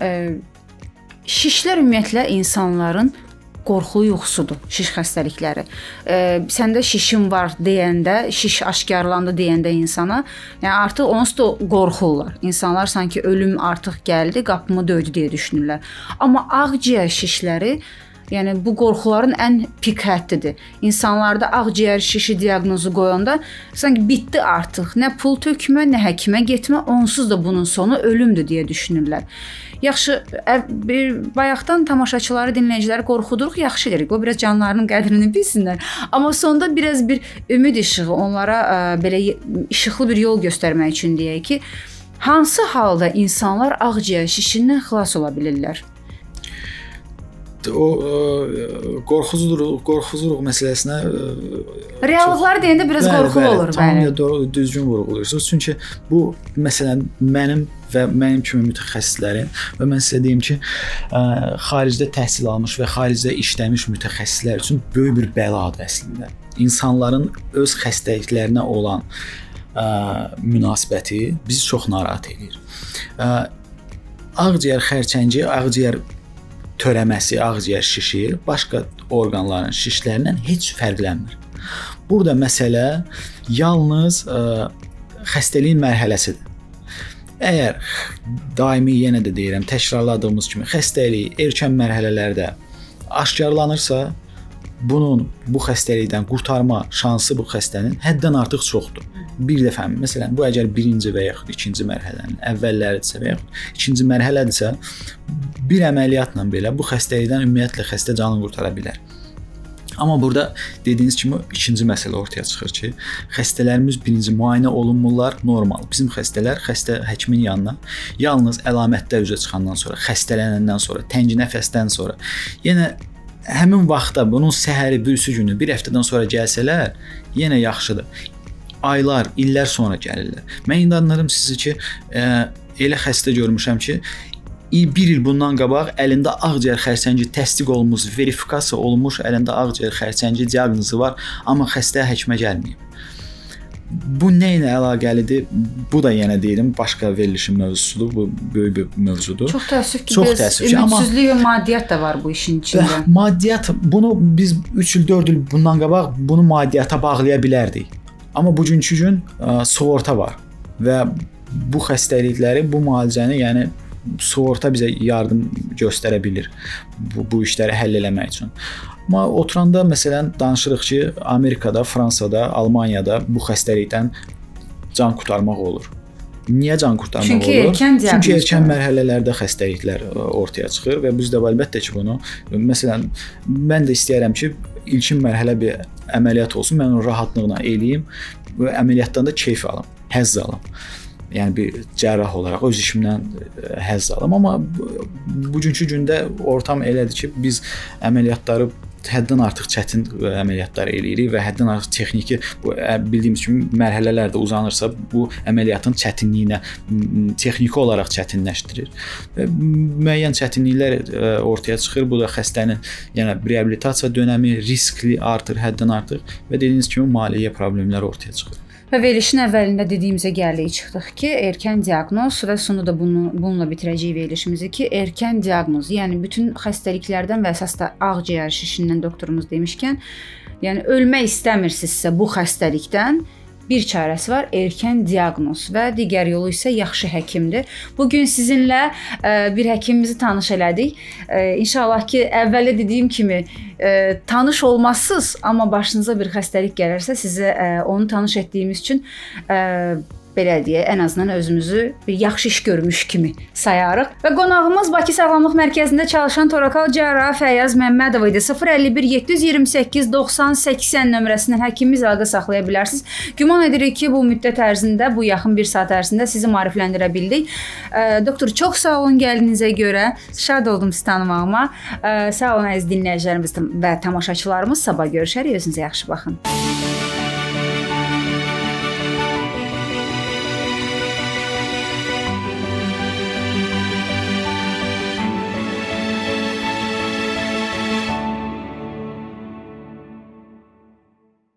Şişlər ümumiyyətlə insanların qorxulu yuxusudur, şiş xəstəlikləri. E, səndə şişim var deyəndə, şiş aşkarlandı deyəndə insana, yəni artıq onsuz da qorxurlar. İnsanlar sanki ölüm artıq gəldi, qapımı döydü deyə düşünürlər. Amma ağciyər şişləri, yəni bu qorxuların ən pik həddidir. İnsanlarda ağciyər şişi diaqnozu qoyanda sanki bitdi artıq. Nə pul tökmə, nə həkimə getmə, onsuz da bunun sonu ölümdür deyə düşünürlər. Yaxşı, bir bayaqdan tamaşaçıları, dinləyiciləri qorxuduruq, yaxşı deyirik. O biraz canlarının qədrini bilsinlər. Amma sonda biraz bir ümid işığı onlara ə, belə işıqlı bir yol göstərmək üçün deyək ki, hansı halda insanlar ağciyər şişindən xilas ola bilirlər? O qorxuzuruq, qorxuzuruq məsələsinə reallıqları deyəndə biraz bəli, qorxulu bəli, olur bəli. Tamamilə doğru, düzgün vurğulayırsınız. Çünki bu məsələn mənim və mənim kimi mütəxəssislərin və mən sizə deyim ki, ə, xaricdə təhsil almış və xaricdə işləmiş mütəxəssislər üçün böyük bir bəladır əslində. İnsanların öz xəstəliklərinə olan ə, münasibəti bizi çox narahat edir. Ə, ağciyər xərçəngi, ağciyər törəməsi, ağciyər şişi başqa orqanların şişlərindən heç fərqlənmir. Bu burada məsələ yalnız ə, xəstəliyin mərhələsidir. Əgər daimi yenə də deyirəm, təkrarladığımız kimi xəstəlik erkən mərhələlərdə aşkarlanırsa, bunun bu xəstəlikdən qurtarma şansı bu xəstənin həddən artıq çoxdur. Bir dəfə, məsələn, bu əgər birinci və yaxud ikinci mərhələnin əvvəlləridirsə və yaxud ikinci mərhələdirsə, bir əməliyyatla belə bu xəstəlikdən ümumiyyətlə xəstə canını qurtara bilər. Amma burada dediyiniz kimi ikinci məsələ ortaya çıxır ki, xəstələrimiz birinci müayinə olunmurlar, normal. Bizim xəstələr xəstə həkimin yanına yalnız əlamətlər üzə çıxandan sonra, xəstələnəndən sonra, təngi nəfəsdən sonra, yenə həmin vaxtda bunun səhəri, birisi günü, bir həftədən sonra gəlsələr, yenə yaxşıdır. Aylar, illər sonra gəlirlər. Mən inanırım sizi ki, ə, elə xəstə görmüşəm ki, bir il bundan qabaq əlində ağciyər xərçəngi təsdiq olunmuş, verifikasiya olunmuş əlində ağciyər xərçəngi diaqnozu var, amma xəstəyə həkimə gəlməyib. Bu nə ilə əlaqəlidir? Bu da yenə deyirəm, başqa verilişin mövzusudur. Bu böyük bir mövzudur. Çox təəssüf ki, Çox təəssüf ki, ümidsizlik və maddiyyat da var bu işin içində. Maddiyyat, bunu biz üç il, dörd il bundan qabaq bunu maddiyyata bağlaya bilərdik. Amma bugünkü gün ə, sığorta var və bu xəstəlikləri, bu müalicəni, yəni sığorta bizə yardım göstərə bilir bu, bu işləri həll eləmək üçün. Amma oturanda məsələn danışırıq ki, Amerikada, Fransada, Almaniyada bu xəstəlikdən can qurtarmaq olur. Niyə can qurtarmaq Çünki olur? Erkən Çünki erkən mərhələlərdə xəstəliklər ortaya çıxır və biz də əlbəttə ki, bunu məsələn mən də istəyirəm ki, ilkin mərhələ bir əməliyyat olsun, mən onu rahatlıqla eləyim və əməliyyatdan da keyf alım, həzz alım. Yəni bir cərrah olaraq öz işimdən həzz alım, amma bugünkü gündə ortam elədir ki, biz əməliyyatları həddən artıq çətin əməliyyatlar eləyirik və həddən artıq texniki bu bildiyimiz kimi mərhələlər də uzanırsa, bu əməliyyatın çətinliyinə texniki olaraq çətinləşdirir. Və müəyyən çətinliklər ortaya çıxır. Bu da xəstənin yəni reabilitasiya dönəmi riskli artır həddən artıq və dediyiniz kimi maliyyə problemləri ortaya çıxır. Və verilişin əvvəlində dediyimizə gəlirik çıxdıq ki, erkən diaqnoz və sonu da bunu, bununla bitirəcəyik verilişimizi ki, erkən diaqnoz, yəni bütün xəstəliklərdən və əsas da ağciyər şişindən doktorumuz demişkən, yəni ölmək istəmirsinizsə bu xəstəlikdən bir çarəsi var, erkən diaqnoz və digər yolu isə yaxşı həkimdir. Bugün sizinlə ə, bir həkimimizi tanış elədik. Ə, İnşallah ki, əvvəldə dediyim kimi ə, tanış olmazsınız, amma başınıza bir xəstəlik gələrsə, sizə ə, onu tanış etdiyimiz üçün ə, belə deyək, ən azından özümüzü bir yaxşı iş görmüş kimi sayarıq. Və qonağımız Bakı Sağlamlıq Mərkəzində çalışan torakal cərrah Fəyyaz Məmmədov idi. sıfır əlli bir yeddi yüz iyirmi səkkiz doxsan səksən nömrəsindən həkimimiz əlaqə saxlaya bilərsiniz. Güman edirik ki, bu müddət ərzində, bu yaxın bir saat ərzində sizi maarifləndirə bildik. Doktor, çox sağ olun gəldiyinizə görə. Şad oldum sizi tanımağıma. Sağ olun əziz dinləyicilərimiz və tamaşaçılarımız. Sabah görüşərik. Özünüzə yaxşı baxın.